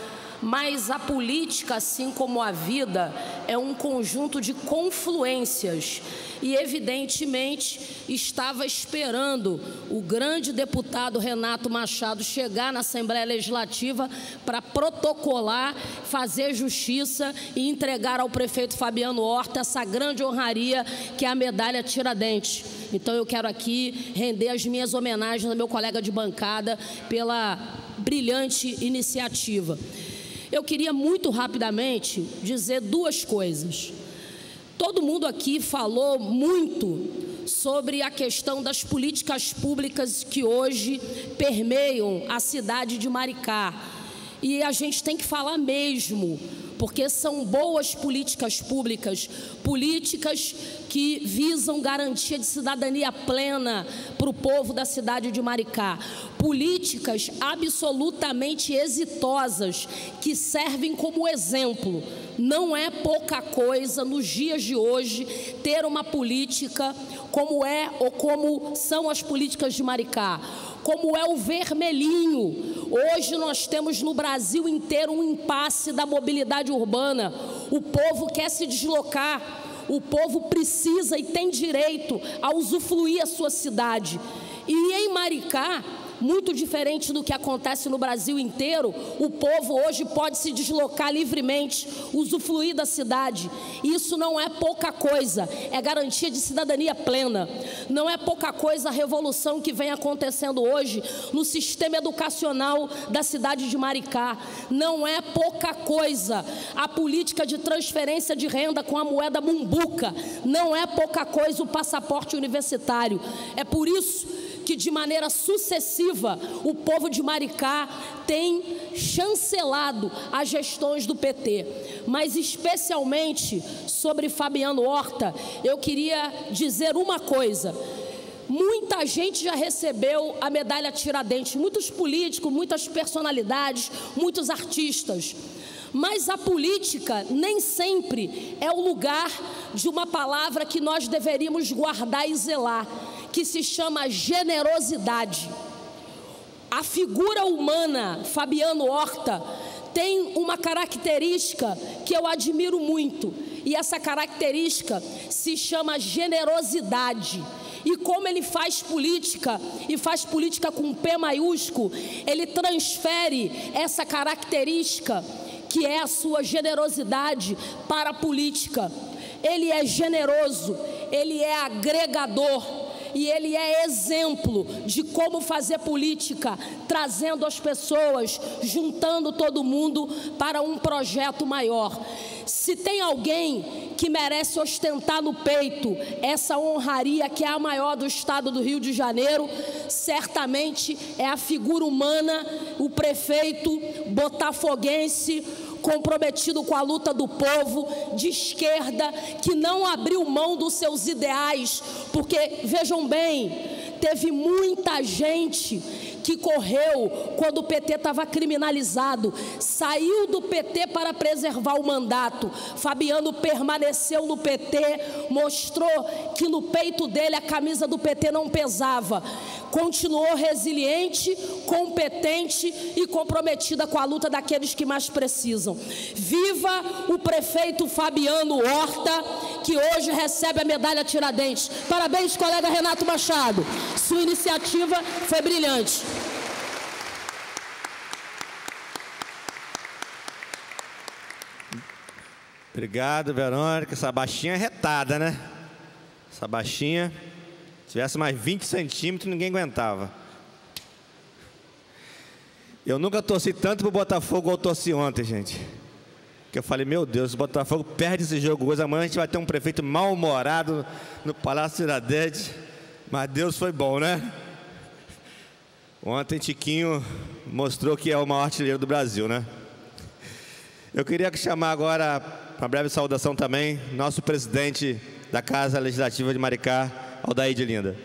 Mas a política, assim como a vida, é um conjunto de confluências. E, evidentemente, estava esperando o grande deputado Renato Machado chegar na Assembleia Legislativa para protocolar, fazer justiça e entregar ao prefeito Fabiano Horta essa grande honraria que é a medalha Tiradentes. Então, eu quero aqui render as minhas homenagens ao meu colega de bancada pela brilhante iniciativa. Eu queria muito rapidamente dizer duas coisas. Todo mundo aqui falou muito sobre a questão das políticas públicas que hoje permeiam a cidade de Maricá. E a gente tem que falar mesmo, porque são boas políticas públicas, políticas que visam garantia de cidadania plena para o povo da cidade de Maricá. Políticas absolutamente exitosas, que servem como exemplo. Não é pouca coisa, nos dias de hoje, ter uma política como é ou como são as políticas de Maricá. Como é o vermelhinho. Hoje nós temos no Brasil inteiro um impasse da mobilidade urbana. O povo quer se deslocar, o povo precisa e tem direito a usufruir a sua cidade. E em Maricá, muito diferente do que acontece no Brasil inteiro, o povo hoje pode se deslocar livremente, usufruir da cidade. Isso não é pouca coisa, é garantia de cidadania plena. Não é pouca coisa a revolução que vem acontecendo hoje no sistema educacional da cidade de Maricá. Não é pouca coisa a política de transferência de renda com a moeda mumbuca. Não é pouca coisa o passaporte universitário. É por isso que de maneira sucessiva o povo de Maricá tem chancelado as gestões do P T. Mas especialmente sobre Fabiano Horta, eu queria dizer uma coisa. Muita gente já recebeu a medalha Tiradentes, muitos políticos, muitas personalidades, muitos artistas. Mas a política nem sempre é o lugar de uma palavra que nós deveríamos guardar e zelar, que se chama generosidade. A figura humana, Fabiano Horta, tem uma característica que eu admiro muito, e essa característica se chama generosidade. E como ele faz política, e faz política com P maiúsculo, ele transfere essa característica, que é a sua generosidade, para a política. Ele é generoso, ele é agregador, e ele é exemplo de como fazer política, trazendo as pessoas, juntando todo mundo para um projeto maior. Se tem alguém que merece ostentar no peito essa honraria, que é a maior do estado do Rio de Janeiro, certamente é a figura humana, o prefeito botafoguense, comprometido com a luta do povo, de esquerda, que não abriu mão dos seus ideais, porque, vejam bem, teve muita gente que correu quando o P T estava criminalizado, saiu do P T para preservar o mandato. Fabiano permaneceu no P T, mostrou que no peito dele a camisa do P T não pesava. Continuou resiliente, competente e comprometida com a luta daqueles que mais precisam. Viva o prefeito Fabiano Horta, que hoje recebe a medalha Tiradentes. Parabéns, colega Renato Machado. Sua iniciativa foi brilhante. Obrigado, Verônica. Essa baixinha é retada, né? Essa baixinha, se tivesse mais vinte centímetros, ninguém aguentava. Eu nunca torci tanto pro Botafogo igual eu torci ontem, gente. Que eu falei, meu Deus, o Botafogo perde esse jogo hoje, amanhã a gente vai ter um prefeito mal-humorado no Palácio Tiradentes. Mas Deus foi bom, né? Ontem Tiquinho mostrou que é o maior artilheiro do Brasil, né? Eu queria chamar agora, para uma breve saudação também, nosso presidente da Casa Legislativa de Maricá, Aldair de Linda.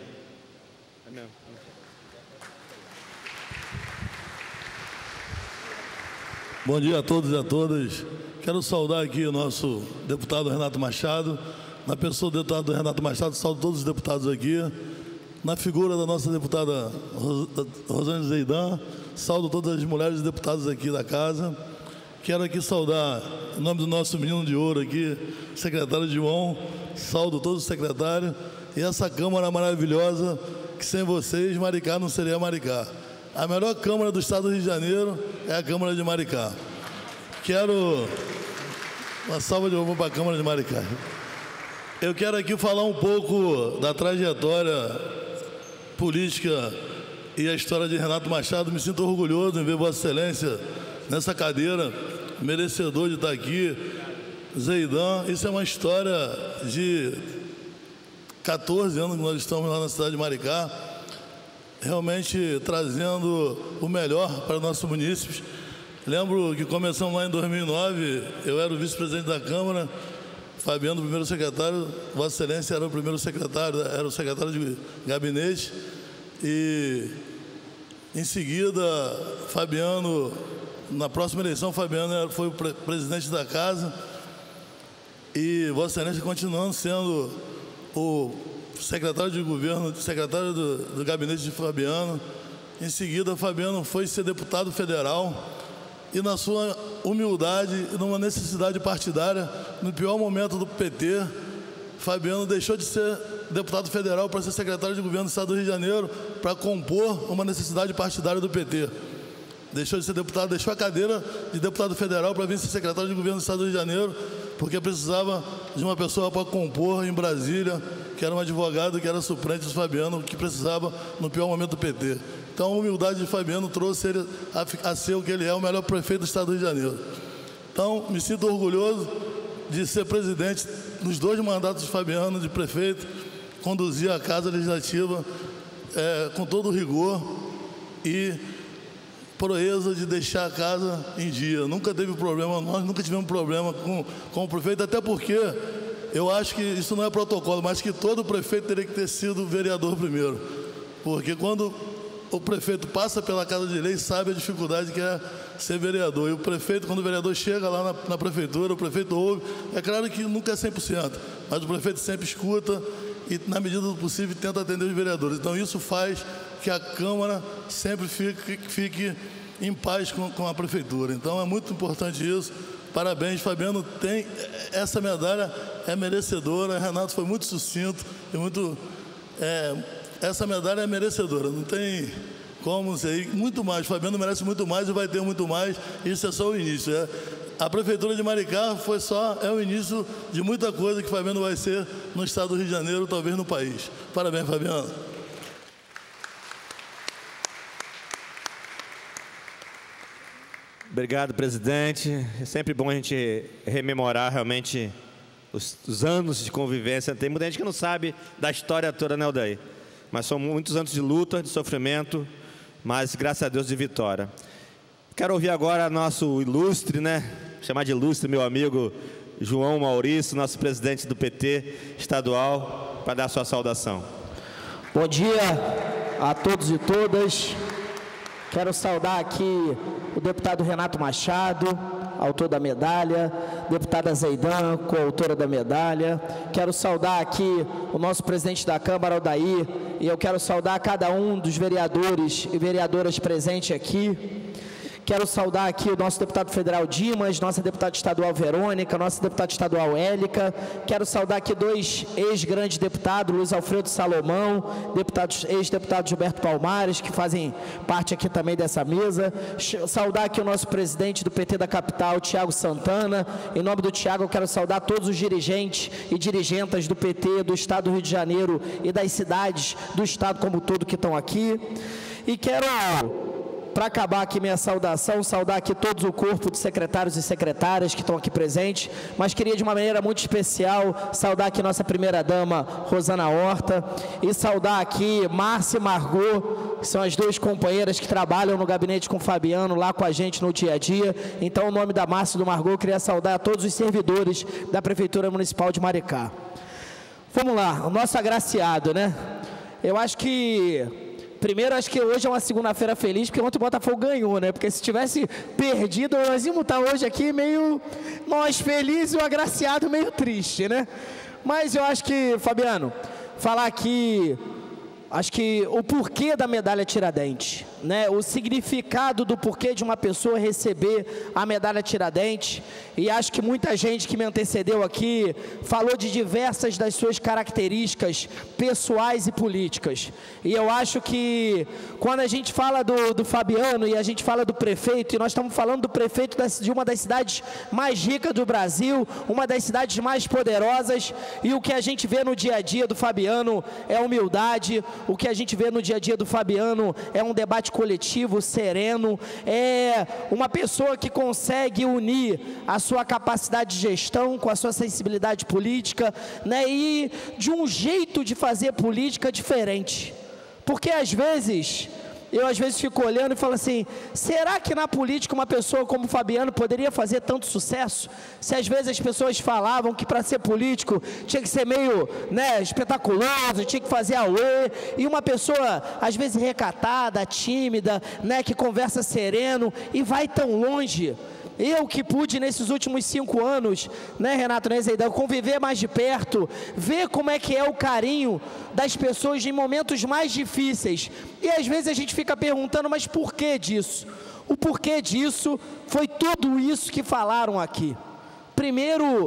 Bom dia a todos e a todas. Quero saudar aqui o nosso deputado Renato Machado. Na pessoa do deputado Renato Machado, saúdo todos os deputados aqui. Na figura da nossa deputada Rosane Zeidan, saúdo todas as mulheres e deputados aqui da casa. Quero aqui saudar, em nome do nosso menino de ouro aqui, secretário João, saúdo todos os secretários e essa Câmara maravilhosa, que sem vocês Maricá não seria Maricá. A melhor Câmara do Estado do Rio de Janeiro é a Câmara de Maricá. Quero uma salva de palmas para a Câmara de Maricá. Eu quero aqui falar um pouco da trajetória política e a história de Renato Machado. Me sinto orgulhoso em ver Vossa Excelência nessa cadeira, merecedor de estar aqui. Zeidan, isso é uma história de quatorze anos que nós estamos lá na cidade de Maricá, realmente trazendo o melhor para nossos munícipes. Lembro que começamos lá em dois mil e nove, eu era o vice-presidente da Câmara, Fabiano, o primeiro secretário, Vossa Excelência era o primeiro secretário, era o secretário de gabinete, e em seguida, Fabiano, na próxima eleição, Fabiano foi o pre presidente da casa, e Vossa Excelência continuando sendo o secretário de governo, secretário do, do gabinete de Fabiano. Em seguida, Fabiano foi ser deputado federal, e na sua humildade e numa necessidade partidária, no pior momento do P T, Fabiano deixou de ser deputado federal para ser secretário de governo do Estado do Rio de Janeiro para compor uma necessidade partidária do P T. Deixou de ser deputado, deixou a cadeira de deputado federal para vir ser secretário de governo do Estado do Rio de Janeiro, porque precisava de uma pessoa para compor em Brasília, que era um advogado, que era suplente do Fabiano, que precisava no pior momento do P T. Então, a humildade de Fabiano trouxe ele a, a ser o que ele é, o melhor prefeito do Estado do Rio de Janeiro. Então, me sinto orgulhoso de ser presidente nos dois mandatos de Fabiano, de prefeito, conduzir a Casa Legislativa é, com todo o rigor e proeza de deixar a casa em dia. Nunca teve problema, nós nunca tivemos problema com, com o prefeito, até porque eu acho que isso não é protocolo, mas que todo prefeito teria que ter sido vereador primeiro. Porque quando o prefeito passa pela Casa de Lei, sabe a dificuldade que é ser vereador. E o prefeito, quando o vereador chega lá na, na prefeitura, o prefeito ouve. É claro que nunca é cem por cento, mas o prefeito sempre escuta e, na medida do possível, tenta atender os vereadores. Então, isso faz que a Câmara sempre fique, fique em paz com, com a prefeitura. Então, é muito importante isso. Parabéns, Fabiano tem essa medalha, é merecedora. Renato foi muito sucinto e muito... É, essa medalha é merecedora, não tem como ser. Muito mais, Fabiano merece muito mais e vai ter muito mais. Isso é só o início. É. A Prefeitura de Maricá foi só, é o início de muita coisa que Fabiano vai ser no Estado do Rio de Janeiro, talvez no país. Parabéns, Fabiano. Obrigado, presidente. É sempre bom a gente rememorar realmente os, os anos de convivência. Tem muita gente que não sabe da história toda, né, Aldair? Mas são muitos anos de luta, de sofrimento, mas, graças a Deus, de vitória. Quero ouvir agora nosso ilustre, né? Chamar de ilustre, meu amigo João Maurício, nosso presidente do P T estadual, para dar a sua saudação. Bom dia a todos e todas. Quero saudar aqui o deputado Renato Machado, autor da medalha, deputada Zeidan, coautora da medalha. Quero saudar aqui o nosso presidente da Câmara, Aldair, e eu quero saudar cada um dos vereadores e vereadoras presentes aqui. Quero saudar aqui o nosso deputado federal Dimas, nossa deputada estadual Verônica, nossa deputada estadual Élica. Quero saudar aqui dois ex-grandes deputados, Luiz Alfredo Salomão, deputados, ex-deputado Gilberto Palmares, que fazem parte aqui também dessa mesa. Saudar aqui o nosso presidente do P T da capital, Tiago Santana. Em nome do Tiago, eu quero saudar todos os dirigentes e dirigentas do P T do Estado do Rio de Janeiro e das cidades do Estado como um todo que estão aqui. E quero... Para acabar aqui minha saudação, saudar aqui todo o corpo de secretários e secretárias que estão aqui presentes, mas queria de uma maneira muito especial saudar aqui nossa primeira-dama, Rosana Horta, e saudar aqui Márcia e Margot, que são as duas companheiras que trabalham no gabinete com o Fabiano, lá com a gente no dia a dia. Então, o nome da Márcia e do Margot, eu queria saudar a todos os servidores da Prefeitura Municipal de Maricá. Vamos lá, o nosso agraciado, né? Eu acho que... Primeiro, acho que hoje é uma segunda-feira feliz, porque ontem o Botafogo ganhou, né? Porque se tivesse perdido, nós íamos estar hoje aqui meio... Nós felizes e o agraciado meio triste, né? Mas eu acho que, Fabiano, falar aqui... Acho que o porquê da medalha Tiradentes, né? O significado do porquê de uma pessoa receber a medalha Tiradentes, e acho que muita gente que me antecedeu aqui falou de diversas das suas características pessoais e políticas, e eu acho que quando a gente fala do, do Fabiano e a gente fala do prefeito, e nós estamos falando do prefeito de uma das cidades mais ricas do Brasil, uma das cidades mais poderosas, e o que a gente vê no dia a dia do Fabiano é humildade. O que a gente vê no dia a dia do Fabiano é um debate coletivo, sereno, é uma pessoa que consegue unir a sua capacidade de gestão com a sua sensibilidade política, né, e de um jeito de fazer política diferente. Porque às vezes... Eu às vezes fico olhando e falo assim, será que na política uma pessoa como o Fabiano poderia fazer tanto sucesso? Se às vezes as pessoas falavam que para ser político tinha que ser meio, né, espetaculoso, tinha que fazer auê, e uma pessoa às vezes recatada, tímida, né, que conversa sereno e vai tão longe. Eu que pude nesses últimos cinco anos, né, Renato, né, Zeidan, conviver mais de perto, ver como é que é o carinho das pessoas em momentos mais difíceis. E às vezes a gente fica perguntando, mas por que disso? O porquê disso foi tudo isso que falaram aqui. Primeiro,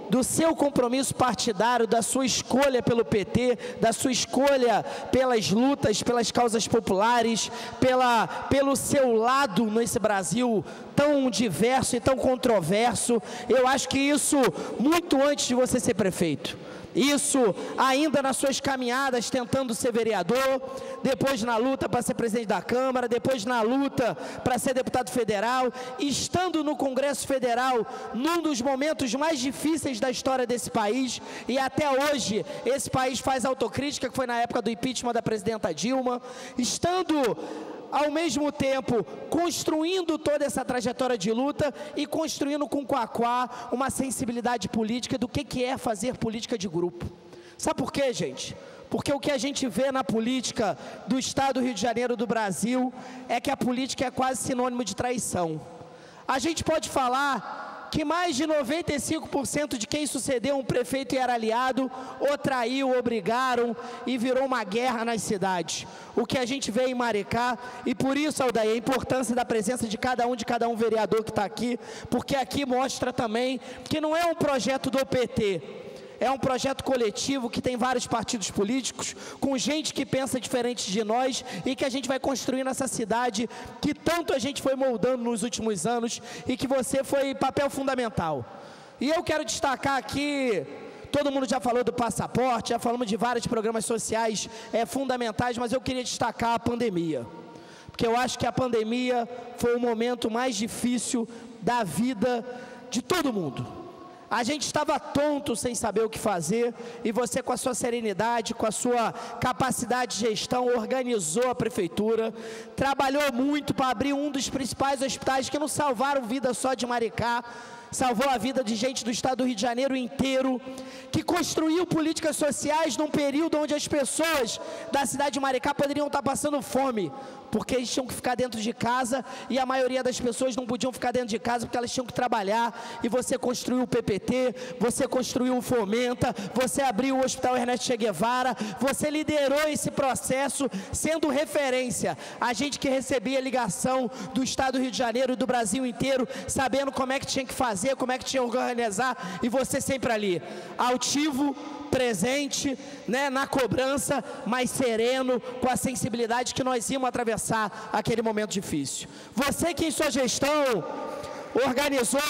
do seu compromisso partidário, da sua escolha pelo P T, da sua escolha pelas lutas, pelas causas populares, pela, pelo seu lado nesse Brasil tão diverso e tão controverso. Eu acho que isso, muito antes de você ser prefeito, isso ainda nas suas caminhadas tentando ser vereador, depois na luta para ser presidente da Câmara, depois na luta para ser deputado federal, estando no Congresso Federal num dos momentos mais difíceis da história desse país, e até hoje esse país faz autocrítica, que foi na época do impeachment da presidenta Dilma, estando ao mesmo tempo construindo toda essa trajetória de luta e construindo com o Quaquá uma sensibilidade política do que, que é fazer política de grupo. Sabe por quê, gente? Porque o que a gente vê na política do Estado do Rio de Janeiro do Brasil é que a política é quase sinônimo de traição. A gente pode falar que mais de noventa e cinco por cento de quem sucedeu um prefeito e era aliado, ou traiu, ou brigaram, e virou uma guerra nas cidades. O que a gente vê em Maricá, e por isso, Aldair, a importância da presença de cada um, de cada um vereador que está aqui, porque aqui mostra também que não é um projeto do P T, é um projeto coletivo que tem vários partidos políticos, com gente que pensa diferente de nós e que a gente vai construir nessa cidade que tanto a gente foi moldando nos últimos anos e que você foi papel fundamental. E eu quero destacar aqui, todo mundo já falou do passaporte, já falamos de vários programas sociais é, fundamentais, mas eu queria destacar a pandemia. Porque eu acho que a pandemia foi o momento mais difícil da vida de todo mundo. A gente estava tonto sem saber o que fazer, e você, com a sua serenidade, com a sua capacidade de gestão, organizou a prefeitura, trabalhou muito para abrir um dos principais hospitais que não salvaram vida só de Maricá, salvou a vida de gente do estado do Rio de Janeiro inteiro, que construiu políticas sociais num período onde as pessoas da cidade de Maricá poderiam estar passando fome, porque eles tinham que ficar dentro de casa, e a maioria das pessoas não podiam ficar dentro de casa porque elas tinham que trabalhar, e você construiu o P P T, você construiu o Fomenta, você abriu o Hospital Ernesto Che Guevara, você liderou esse processo, sendo referência, a gente que recebia ligação do estado do Rio de Janeiro e do Brasil inteiro, sabendo como é que tinha que fazer, como é que tinha que organizar, e você sempre ali, altivo, presente, né, na cobrança, mas sereno, com a sensibilidade que nós íamos atravessar aquele momento difícil. Você que em sua gestão organizou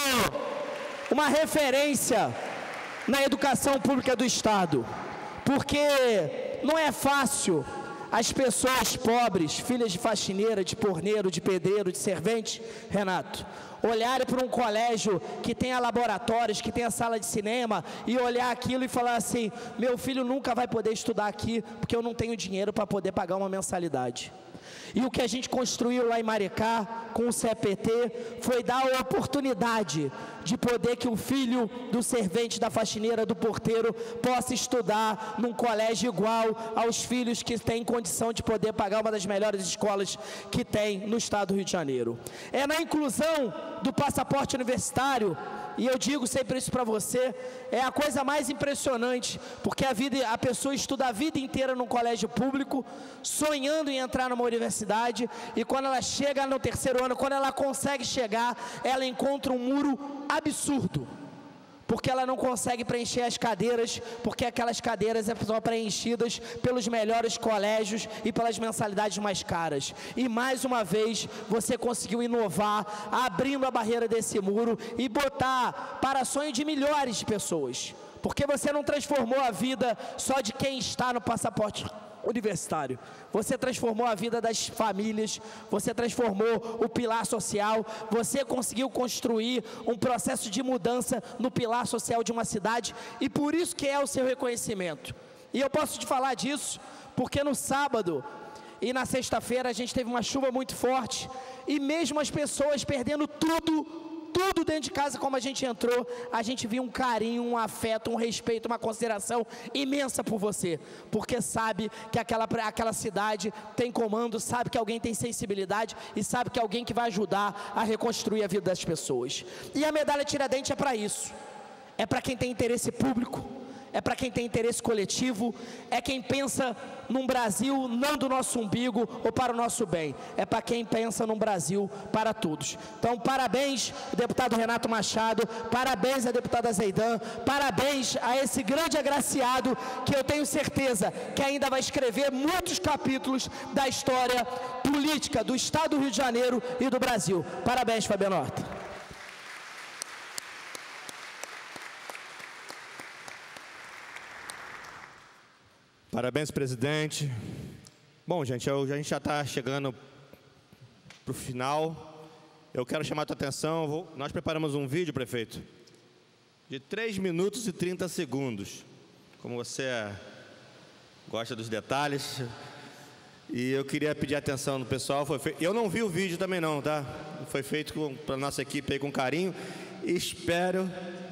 uma referência na educação pública do Estado, porque não é fácil as pessoas pobres, filhas de faxineira, de porneiro, de pedreiro, de servente, Renato, olharem para um colégio que tenha laboratórios, que tenha sala de cinema, e olhar aquilo e falar assim: meu filho nunca vai poder estudar aqui, porque eu não tenho dinheiro para poder pagar uma mensalidade. E o que a gente construiu lá em Maricá, com o C E P T, foi dar a oportunidade de poder que o filho do servente, da faxineira, do porteiro, possa estudar num colégio igual aos filhos que têm condição de poder pagar uma das melhores escolas que tem no estado do Rio de Janeiro. É na inclusão do passaporte universitário, e eu digo sempre isso para você, é a coisa mais impressionante, porque a, vida, a pessoa estuda a vida inteira num colégio público, sonhando em entrar numa universidade, e quando ela chega no terceiro ano, quando ela consegue chegar, ela encontra um muro absurdo, porque ela não consegue preencher as cadeiras, porque aquelas cadeiras são preenchidas pelos melhores colégios e pelas mensalidades mais caras. E mais uma vez, você conseguiu inovar, abrindo a barreira desse muro e botar para sonho de milhares de pessoas, porque você não transformou a vida só de quem está no passaporte universitário, você transformou a vida das famílias, você transformou o pilar social, você conseguiu construir um processo de mudança no pilar social de uma cidade, e por isso que é o seu reconhecimento. E eu posso te falar disso, porque no sábado e na sexta-feira a gente teve uma chuva muito forte, e mesmo as pessoas perdendo tudo, tudo dentro de casa como a gente entrou, a gente viu um carinho, um afeto, um respeito, uma consideração imensa por você, porque sabe que aquela, aquela cidade tem comando, sabe que alguém tem sensibilidade e sabe que alguém que vai ajudar a reconstruir a vida das pessoas. E a medalha Tiradentes é para isso, é para quem tem interesse público, é para quem tem interesse coletivo, é quem pensa num Brasil não do nosso umbigo ou para o nosso bem, é para quem pensa num Brasil para todos. Então, parabéns, deputado Renato Machado, parabéns à deputada Zeidan, parabéns a esse grande agraciado que eu tenho certeza que ainda vai escrever muitos capítulos da história política do Estado do Rio de Janeiro e do Brasil. Parabéns, Fabiano Horta. Parabéns, presidente. Bom, gente, eu, a gente já está chegando para o final. Eu quero chamar a tua atenção. Vou, nós preparamos um vídeo, prefeito, de três minutos e trinta segundos. Como você gosta dos detalhes. E eu queria pedir a atenção do pessoal. Foi feito, eu não vi o vídeo também não, tá? Foi feito para a nossa equipe aí com carinho. E espero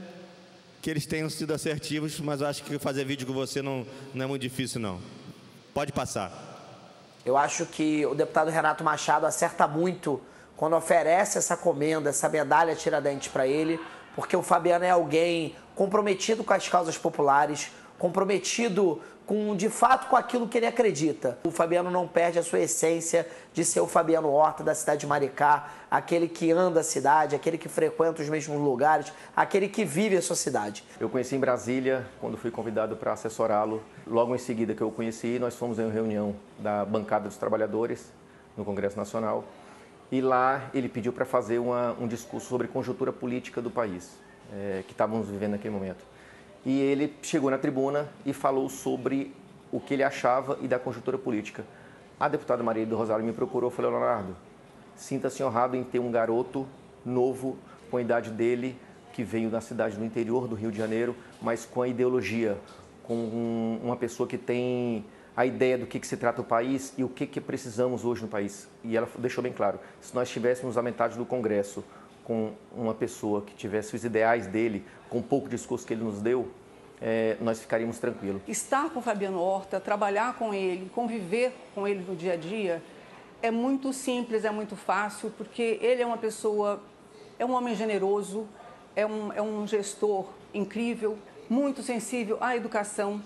que eles tenham sido assertivos, mas eu acho que fazer vídeo com você não, não é muito difícil, não. Pode passar. Eu acho que o deputado Renato Machado acerta muito quando oferece essa comenda, essa medalha Tiradentes para ele, porque o Fabiano é alguém comprometido com as causas populares, comprometido com, de fato, com aquilo que ele acredita. O Fabiano não perde a sua essência de ser o Fabiano Horta da cidade de Maricá, aquele que anda a cidade, aquele que frequenta os mesmos lugares, aquele que vive a sua cidade. Eu conheci em Brasília, quando fui convidado para assessorá-lo. Logo em seguida que eu o conheci, nós fomos em uma reunião da bancada dos trabalhadores no Congresso Nacional. E lá ele pediu para fazer uma, um discurso sobre conjuntura política do país, é, que estávamos vivendo naquele momento. E ele chegou na tribuna e falou sobre o que ele achava e da conjuntura política. A deputada Maria do Rosário me procurou e falou: Leonardo, sinta-se honrado em ter um garoto novo, com a idade dele, que veio da cidade do interior do Rio de Janeiro, mas com a ideologia, com um, uma pessoa que tem a ideia do que, que se trata o país e o que, que precisamos hoje no país. E ela deixou bem claro, se nós tivéssemos a metade do Congresso com uma pessoa que tivesse os ideais dele, com o pouco discurso que ele nos deu, é, nós ficaríamos tranquilos. Estar com o Fabiano Horta, trabalhar com ele, conviver com ele no dia a dia, é muito simples, é muito fácil, porque ele é uma pessoa, é um homem generoso, é um, é um gestor incrível, muito sensível à educação.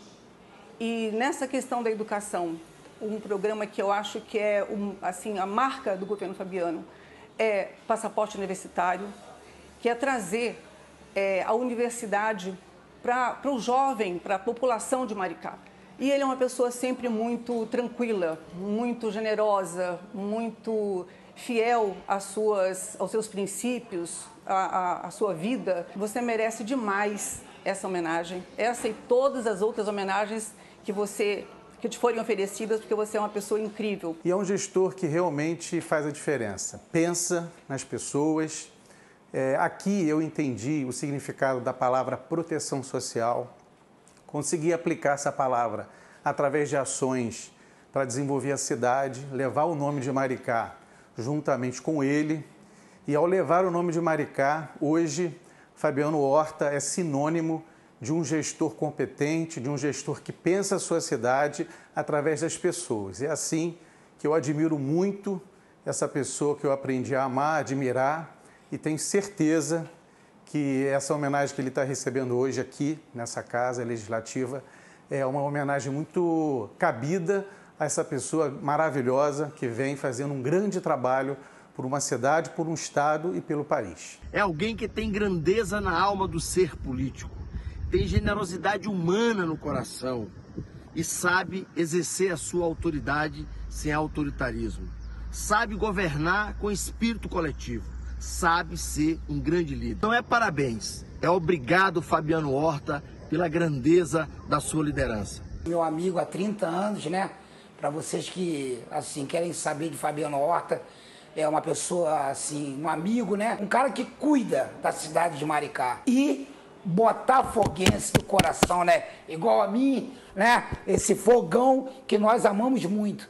E nessa questão da educação, um programa que eu acho que é um, assim, a marca do governo Fabiano é passaporte universitário, que é trazer é, a universidade para o jovem, para a população de Maricá. E ele é uma pessoa sempre muito tranquila, muito generosa, muito fiel às suas, aos seus princípios, à, à, à sua vida. Você merece demais essa homenagem, essa e todas as outras homenagens que você que te forem oferecidas, porque você é uma pessoa incrível. E é um gestor que realmente faz a diferença. Pensa nas pessoas. É, aqui eu entendi o significado da palavra proteção social. Consegui aplicar essa palavra através de ações para desenvolver a cidade, levar o nome de Maricá juntamente com ele. E ao levar o nome de Maricá, hoje, Fabiano Horta é sinônimo de um gestor competente, de um gestor que pensa a sua cidade através das pessoas. É assim que eu admiro muito essa pessoa que eu aprendi a amar, admirar, e tenho certeza que essa homenagem que ele está recebendo hoje aqui, nessa casa legislativa, é uma homenagem muito cabida a essa pessoa maravilhosa que vem fazendo um grande trabalho por uma cidade, por um estado e pelo país. É alguém que tem grandeza na alma do ser político, tem generosidade humana no coração e sabe exercer a sua autoridade sem autoritarismo. Sabe governar com espírito coletivo. Sabe ser um grande líder. Não é parabéns, é obrigado, Fabiano Horta, pela grandeza da sua liderança. Meu amigo há trinta anos, né? Para vocês que assim querem saber de Fabiano Horta, é uma pessoa assim, um amigo, né? Um cara que cuida da cidade de Maricá. E botafoguense do coração, né? Igual a mim, né? Esse fogão que nós amamos muito.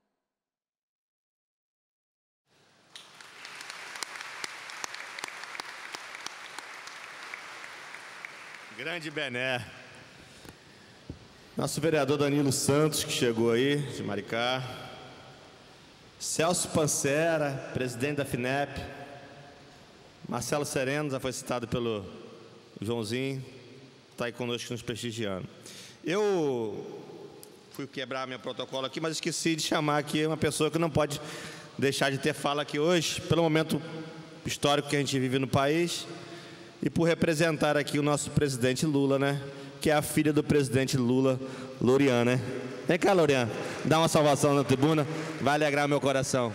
Grande Bené. Nosso vereador Danilo Santos, que chegou aí, de Maricá. Celso Pancera, presidente da FINEP. Marcelo Sereno, já foi citado pelo Joãozinho. estar aí conosco nos prestigiando. Eu fui quebrar meu protocolo aqui, mas esqueci de chamar aqui uma pessoa que não pode deixar de ter fala aqui hoje, pelo momento histórico que a gente vive no país, e por representar aqui o nosso presidente Lula, né? Que é a filha do presidente Lula, Lorian, né? Vem cá, Lorian, dá uma salvação na tribuna, vai alegrar meu coração.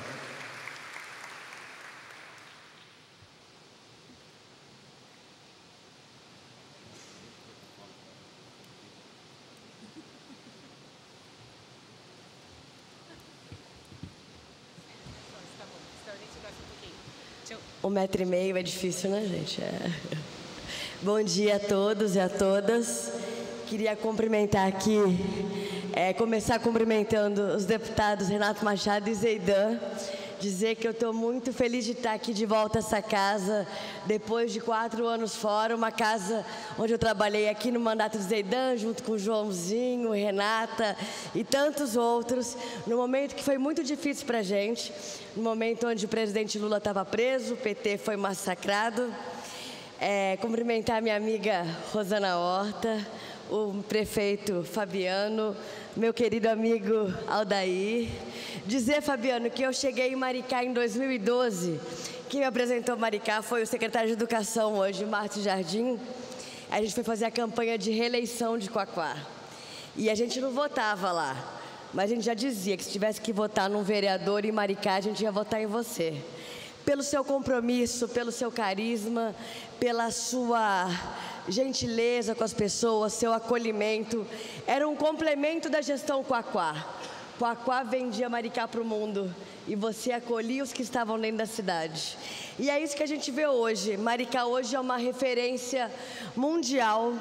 Um metro e meio é difícil, né, gente? É. Bom dia a todos e a todas. Queria cumprimentar aqui, é, começar cumprimentando os deputados Renato Machado e Zeidan. Dizer que eu estou muito feliz de estar aqui de volta a essa casa, depois de quatro anos fora, uma casa onde eu trabalhei aqui no mandato de Zeidan, junto com o Joãozinho, Renata e tantos outros, no momento que foi muito difícil para a gente, no momento onde o presidente Lula estava preso, o P T foi massacrado. É, cumprimentar minha amiga Rosana Horta, o prefeito Fabiano, meu querido amigo Aldair. Dizer, Fabiano, que eu cheguei em Maricá em dois mil e doze. Quem me apresentou Maricá foi o secretário de Educação hoje, Márcio Jardim. A gente foi fazer a campanha de reeleição de Quaquá. E a gente não votava lá, mas a gente já dizia que se tivesse que votar num vereador em Maricá, a gente ia votar em você. Pelo seu compromisso, pelo seu carisma, pela sua gentileza com as pessoas, seu acolhimento. Era um complemento da gestão Quaquá. Quaquá vendia Maricá para o mundo e você acolhia os que estavam dentro da cidade. E é isso que a gente vê hoje. Maricá hoje é uma referência mundial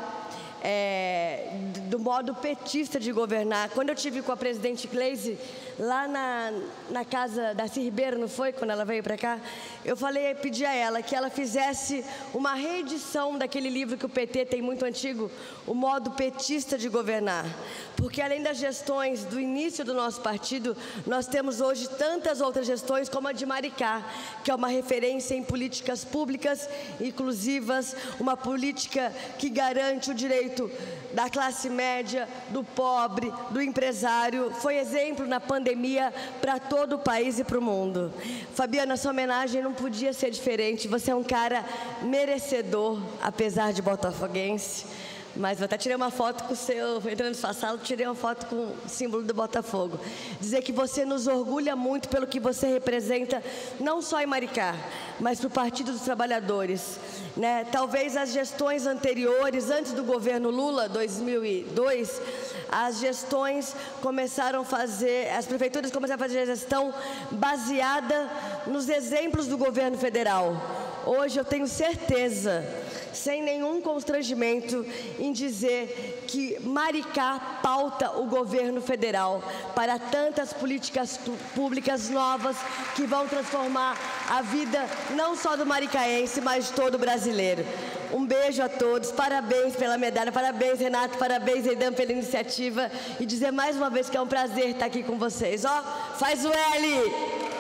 é, do modo petista de governar. Quando eu tive com a presidente Gleisi lá na, na casa da Darcy Ribeiro, não foi? Quando ela veio para cá, eu falei, pedi a ela que ela fizesse uma reedição daquele livro que o P T tem muito antigo, O Modo Petista de Governar. Porque além das gestões do início do nosso partido, nós temos hoje tantas outras gestões como a de Maricá, que é uma referência em políticas públicas inclusivas, uma política que garante o direito da classe média, do pobre, do empresário. Foi exemplo na pandemia para todo o país e para o mundo. Fabiana, sua homenagem não podia ser diferente. Você é um cara merecedor, apesar de botafoguense. Mas eu até tirei uma foto com o seu, entrando na sua sala, tirei uma foto com o símbolo do Botafogo. Dizer que você nos orgulha muito pelo que você representa, não só em Maricá, mas para o Partido dos Trabalhadores. Né? Talvez as gestões anteriores, antes do governo Lula, dois mil e dois, as gestões começaram a fazer, as prefeituras começaram a fazer a gestão baseada nos exemplos do governo federal. Hoje eu tenho certeza, sem nenhum constrangimento, em dizer que Maricá pauta o governo federal para tantas políticas públicas novas que vão transformar a vida não só do maricaense, mas de todo brasileiro. Um beijo a todos, parabéns pela medalha, parabéns Renato, parabéns Zeidan pela iniciativa e dizer mais uma vez que é um prazer estar aqui com vocês. Ó, faz o L!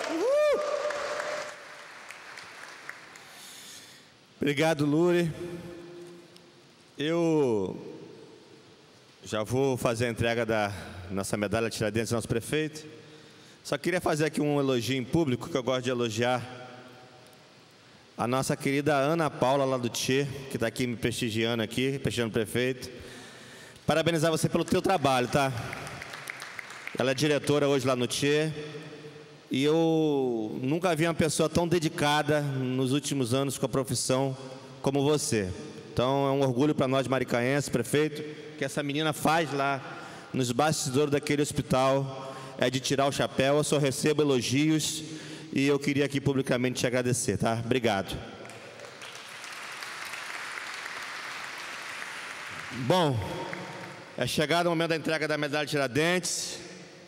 Obrigado, Luri. Eu já vou fazer a entrega da nossa medalha Tiradentes ao nosso prefeito. Só queria fazer aqui um elogio em público, que eu gosto de elogiar a nossa querida Ana Paula, lá do Tchê, que está aqui me prestigiando aqui, prestigiando o prefeito. Parabenizar você pelo teu trabalho, tá? Ela é diretora hoje lá no Tchê. E eu nunca vi uma pessoa tão dedicada nos últimos anos com a profissão como você. Então é um orgulho para nós maricaenses, prefeito, que essa menina faz lá nos bastidores daquele hospital, é de tirar o chapéu. Eu só recebo elogios e eu queria aqui publicamente te agradecer, tá? Obrigado. Bom, é chegado o momento da entrega da medalha Tiradentes.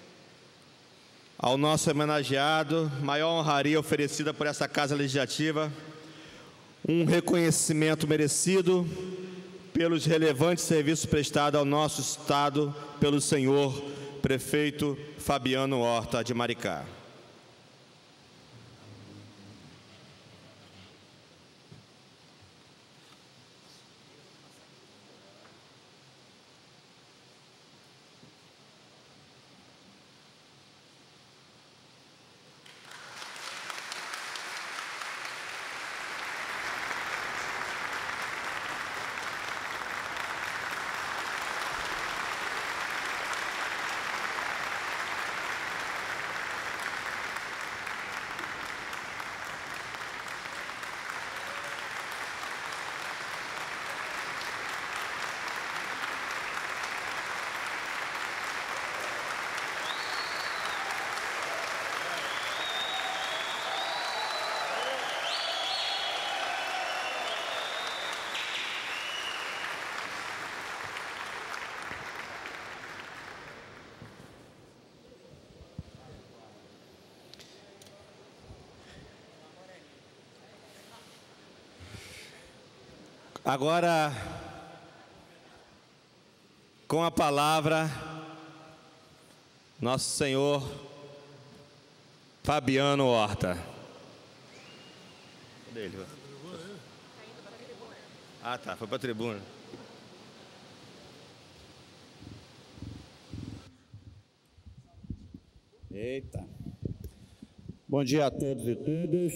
Ao nosso homenageado, maior honraria oferecida por essa Casa Legislativa, um reconhecimento merecido pelos relevantes serviços prestados ao nosso Estado pelo senhor prefeito Fabiano Horta de Maricá. Agora, com a palavra, nosso senhor Fabiano Horta. Cadê ele? Ah, tá, foi para a tribuna. Eita. Bom dia a todos e todas.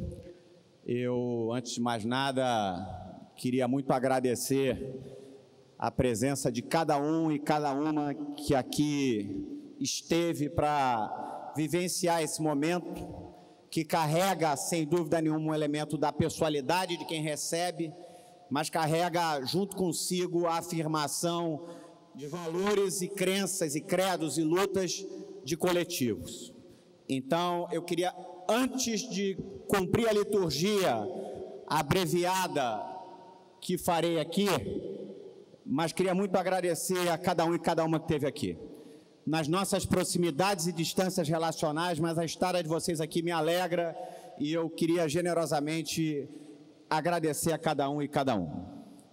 Eu, antes de mais nada, queria muito agradecer a presença de cada um e cada uma que aqui esteve para vivenciar esse momento, que carrega, sem dúvida nenhuma, um elemento da pessoalidade de quem recebe, mas carrega junto consigo a afirmação de valores e crenças e credos e lutas de coletivos. Então, eu queria, antes de cumprir a liturgia abreviada que farei aqui, mas queria muito agradecer a cada um e cada uma que esteve aqui. Nas nossas proximidades e distâncias relacionais, mas a estada de vocês aqui me alegra e eu queria generosamente agradecer a cada um e cada um.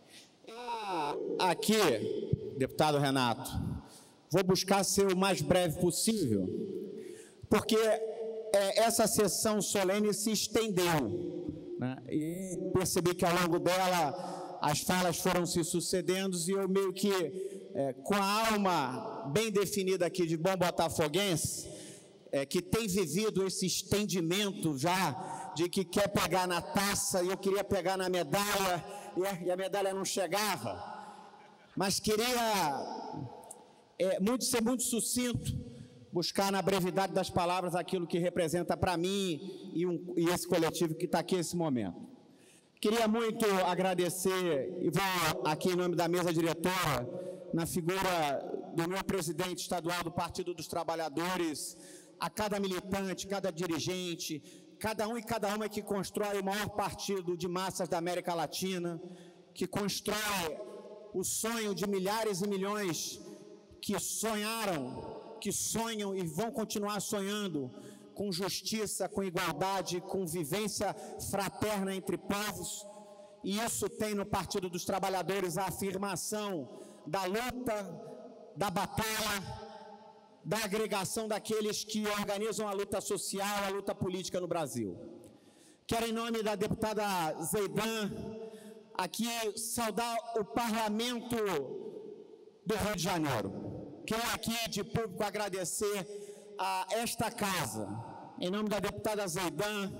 Aqui, deputado Renato, vou buscar ser o mais breve possível, porque é, essa sessão solene se estendeu, né? E percebi que ao longo dela as falas foram se sucedendo e eu meio que, é, com a alma bem definida aqui de bom botafoguense, é, que tem vivido esse estendimento já de que quer pegar na taça e eu queria pegar na medalha e a, e a medalha não chegava, mas queria é, muito, ser muito sucinto, buscar na brevidade das palavras aquilo que representa para mim e, um, e esse coletivo que está aqui nesse momento. Queria muito agradecer, e vou aqui em nome da mesa diretora, na figura do meu presidente estadual do Partido dos Trabalhadores, a cada militante, cada dirigente, cada um e cada uma que constrói o maior partido de massas da América Latina, que constrói o sonho de milhares e milhões que sonharam, que sonham e vão continuar sonhando com justiça, com igualdade, com vivência fraterna entre povos. E isso tem no Partido dos Trabalhadores a afirmação da luta, da batalha, da agregação daqueles que organizam a luta social, a luta política no Brasil. Quero, em nome da deputada Zeidan, aqui saudar o Parlamento do Rio de Janeiro. Quero aqui, de público, agradecer a esta casa, em nome da deputada Zeidan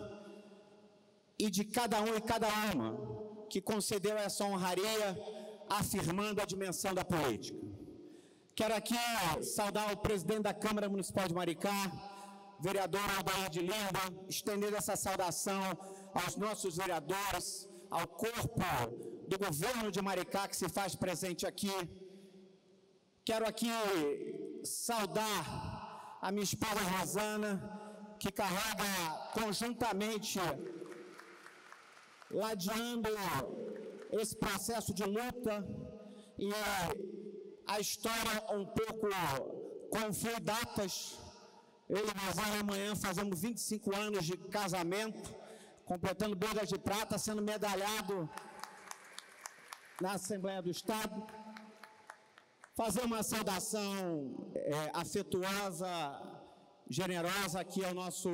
e de cada um e cada uma que concedeu essa honraria, afirmando a dimensão da política. Quero aqui saudar o presidente da Câmara Municipal de Maricá, vereador Aldair de Lima, estender essa saudação aos nossos vereadores, ao corpo do governo de Maricá que se faz presente aqui. Quero aqui saudar a minha esposa Rosana, que carrega conjuntamente, ladeando esse processo de luta e a história um pouco conflui datas. Eu e Rosana amanhã fazemos vinte e cinco anos de casamento, completando bodas de prata, sendo medalhado na Assembleia do Estado. Fazer uma saudação é, afetuosa, generosa aqui ao nosso...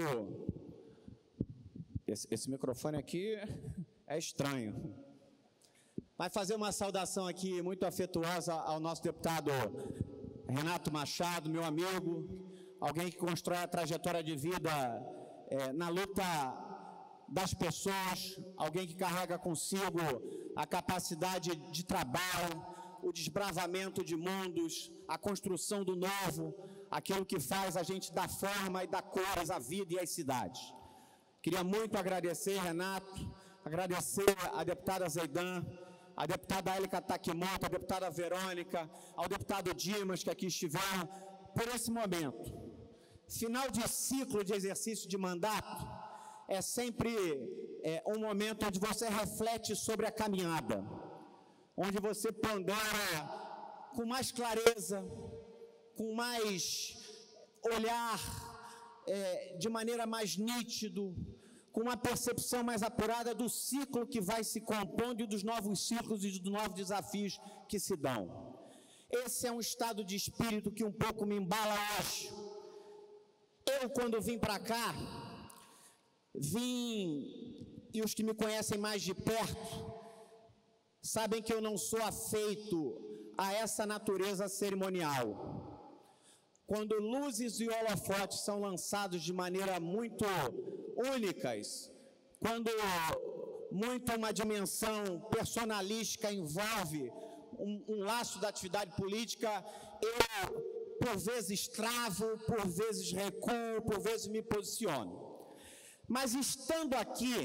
Esse, esse microfone aqui é estranho. Vai fazer uma saudação aqui muito afetuosa ao nosso deputado Renato Machado, meu amigo, alguém que constrói a trajetória de vida é, na luta das pessoas, alguém que carrega consigo a capacidade de trabalho, o desbravamento de mundos, a construção do novo, aquilo que faz a gente dar forma e dar cores à vida e às cidades. Queria muito agradecer, Renato, agradecer a deputada Zeidan, a deputada Élica Takimoto, a deputada Verônica, ao deputado Dimas, que aqui estiveram, por esse momento. Final de ciclo de exercício de mandato é sempre é, um momento onde você reflete sobre a caminhada, onde você pondera com mais clareza, com mais olhar, é, de maneira mais nítido, com uma percepção mais apurada do ciclo que vai se compondo e dos novos ciclos e dos novos desafios que se dão. Esse é um estado de espírito que um pouco me embala hoje. Eu, quando vim para cá, vim, e os que me conhecem mais de perto, sabem que eu não sou afeito a essa natureza cerimonial. Quando luzes e holofotes são lançados de maneira muito únicas, quando muito uma dimensão personalística envolve um, um laço da atividade política, eu, por vezes, travo, por vezes recuo, por vezes me posiciono. Mas, estando aqui,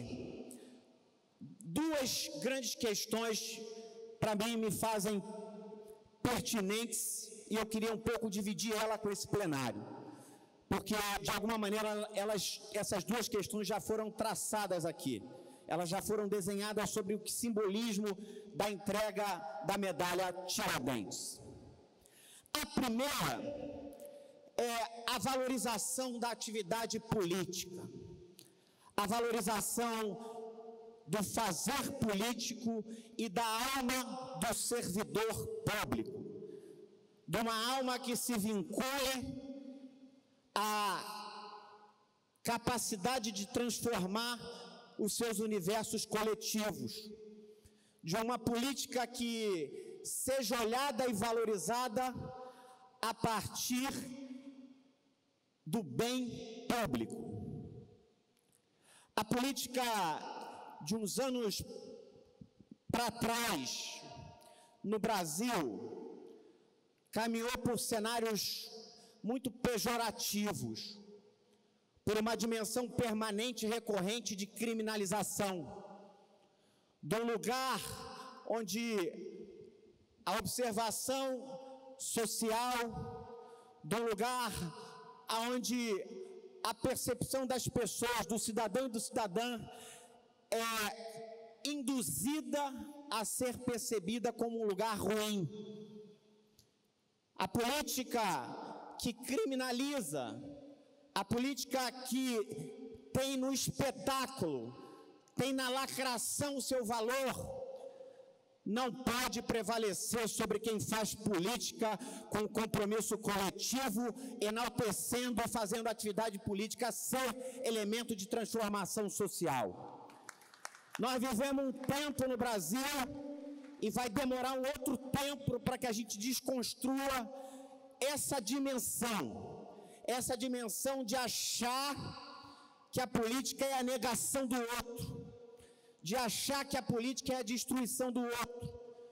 duas grandes questões, para mim, me fazem pertinentes, e eu queria um pouco dividir ela com esse plenário, porque, de alguma maneira, elas, essas duas questões já foram traçadas aqui, elas já foram desenhadas sobre o simbolismo da entrega da medalha Tiradentes. A primeira é a valorização da atividade política, a valorização do fazer político e da alma do servidor público, de uma alma que se vincule à capacidade de transformar os seus universos coletivos, de uma política que seja olhada e valorizada a partir do bem público. A política de uns anos para trás, no Brasil, caminhou por cenários muito pejorativos, por uma dimensão permanente e recorrente de criminalização, de um lugar onde a observação social, de um lugar onde a percepção das pessoas, do cidadão e do cidadã, é induzida a ser percebida como um lugar ruim. A política que criminaliza, a política que tem no espetáculo, tem na lacração o seu valor, não pode prevalecer sobre quem faz política com compromisso coletivo, enaltecendo e fazendo atividade política ser elemento de transformação social. Nós vivemos um tempo no Brasil e vai demorar um outro tempo para que a gente desconstrua essa dimensão, essa dimensão de achar que a política é a negação do outro, de achar que a política é a destruição do outro.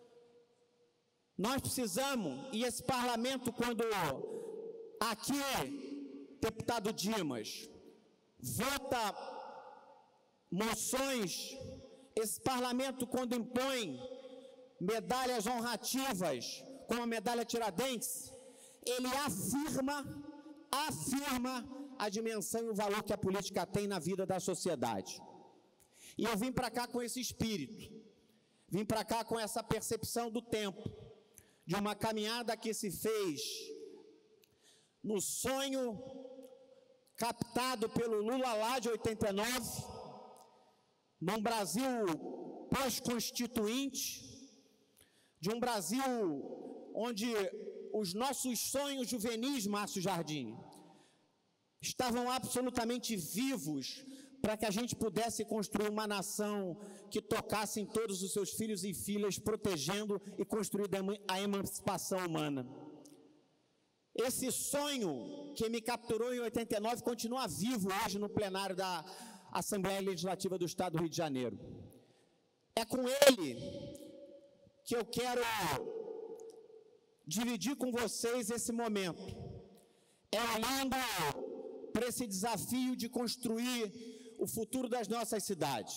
Nós precisamos, e esse parlamento, quando aqui, deputado Dimas, vota moções, esse parlamento, quando impõe medalhas honrativas, como a medalha Tiradentes, ele afirma, afirma a dimensão e o valor que a política tem na vida da sociedade. E eu vim para cá com esse espírito, vim para cá com essa percepção do tempo, de uma caminhada que se fez no sonho captado pelo Lula lá de oitenta e nove, num Brasil pós-constituinte, de um Brasil onde os nossos sonhos juvenis, Márcio Jardim, estavam absolutamente vivos para que a gente pudesse construir uma nação que tocasse em todos os seus filhos e filhas, protegendo e construindo a emancipação humana. Esse sonho que me capturou em oitenta e nove continua vivo hoje no plenário da Assembleia Legislativa do Estado do Rio de Janeiro. É com ele que eu quero dividir com vocês esse momento. É olhando para esse desafio de construir o futuro das nossas cidades.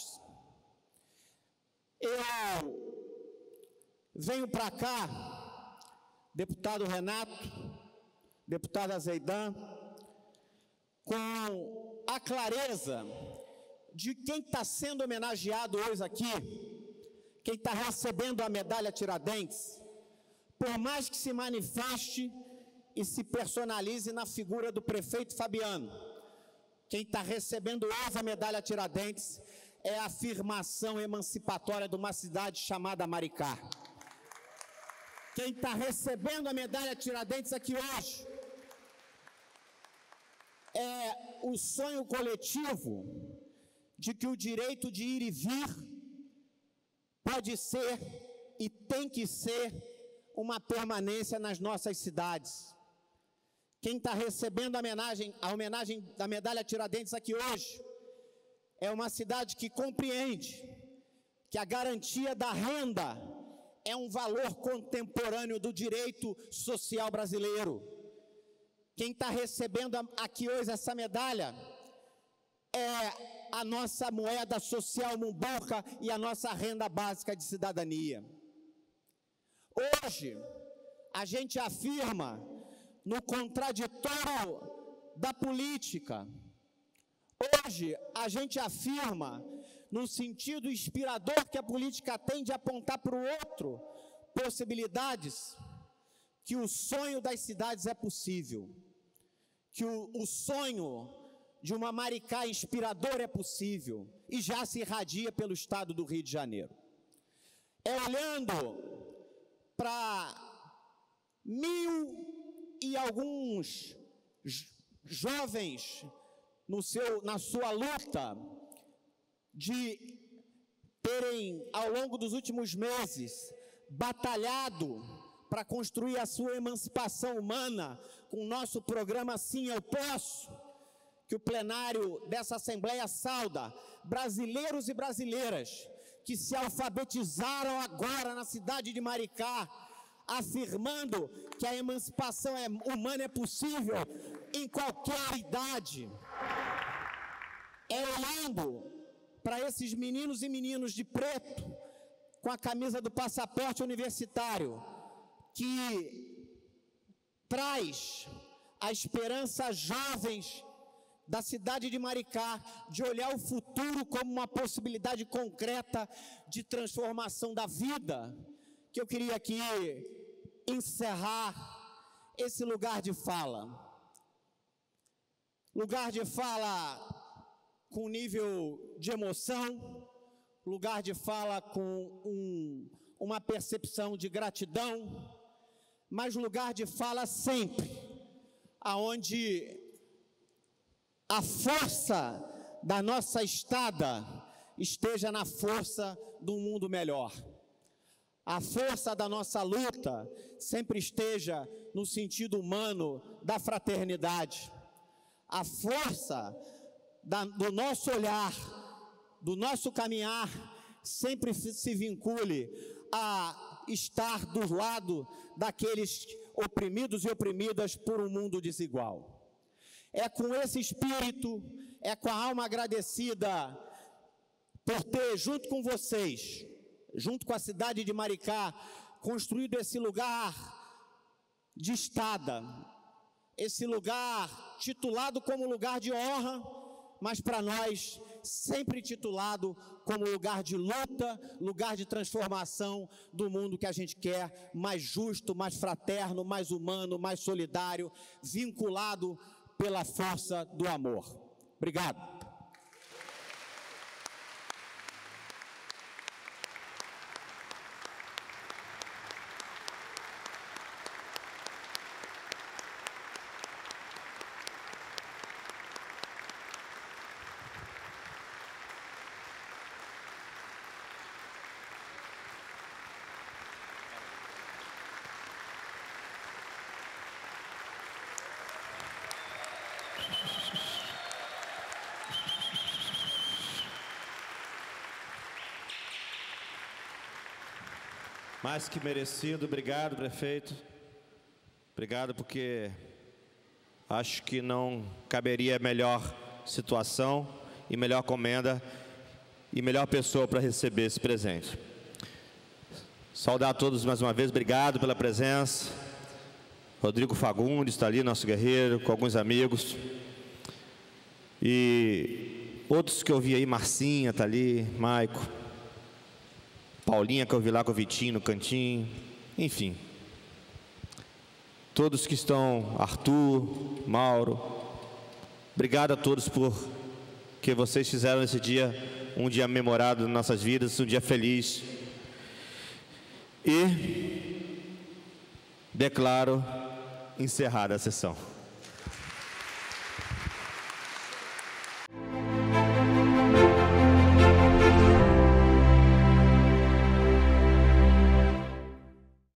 Eu venho para cá, deputado Renato, deputada Zeidan, com a clareza de quem está sendo homenageado hoje aqui, quem está recebendo a medalha Tiradentes, por mais que se manifeste e se personalize na figura do prefeito Fabiano, Quem está recebendo hoje a medalha Tiradentes é a afirmação emancipatória de uma cidade chamada Maricá. Quem está recebendo a medalha Tiradentes aqui hoje é o sonho coletivo de que o direito de ir e vir pode ser e tem que ser uma permanência nas nossas cidades. Quem está recebendo a homenagem, a homenagem da medalha Tiradentes aqui hoje é uma cidade que compreende que a garantia da renda é um valor contemporâneo do direito social brasileiro. Quem está recebendo aqui hoje essa medalha é a nossa moeda social Mumbuca e a nossa renda básica de cidadania. Hoje, a gente afirma no contraditório da política. Hoje, a gente afirma no sentido inspirador que a política tem de apontar para o outro possibilidades, que o sonho das cidades é possível, que o, o sonho de uma Maricá inspiradora é possível e já se irradia pelo estado do Rio de Janeiro. É olhando para mil e alguns jovens no seu, na sua luta de terem, ao longo dos últimos meses, batalhado para construir a sua emancipação humana com o nosso programa Sim, Eu Posso, que o plenário dessa Assembleia sauda, brasileiros e brasileiras que se alfabetizaram agora na cidade de Maricá, afirmando que a emancipação é, humana é possível em qualquer idade. É olhando para esses meninos e meninas de preto, com a camisa do passaporte universitário, que traz a esperança a jovens da cidade de Maricá, de olhar o futuro como uma possibilidade concreta de transformação da vida, que eu queria aqui encerrar esse lugar de fala. Lugar de fala com nível de emoção, lugar de fala com um, uma percepção de gratidão, mas lugar de fala sempre, aonde a força da nossa estada esteja na força do mundo melhor. A força da nossa luta sempre esteja no sentido humano da fraternidade. A força da, do nosso olhar, do nosso caminhar, sempre se vincule a estar do lado daqueles oprimidos e oprimidas por um mundo desigual. É com esse espírito, é com a alma agradecida por ter, junto com vocês, junto com a cidade de Maricá, construído esse lugar de estada, esse lugar titulado como lugar de honra, mas para nós sempre titulado como lugar de luta, lugar de transformação do mundo que a gente quer, mais justo, mais fraterno, mais humano, mais solidário, vinculado pela força do amor. Obrigado. Mais que merecido, obrigado, prefeito. Obrigado, porque acho que não caberia melhor situação e melhor comenda e melhor pessoa para receber esse presente. Saudar a todos mais uma vez, obrigado pela presença. Rodrigo Fagundes está ali, nosso guerreiro, com alguns amigos. E outros que eu vi aí, Marcinha está ali, Maico. Paulinha, que eu vi lá com o Vitinho no cantinho, enfim. Todos que estão, Arthur, Mauro, Obrigado a todos por que vocês fizeram esse dia um dia memorado nas nossas vidas, um dia feliz. E declaro encerrada a sessão.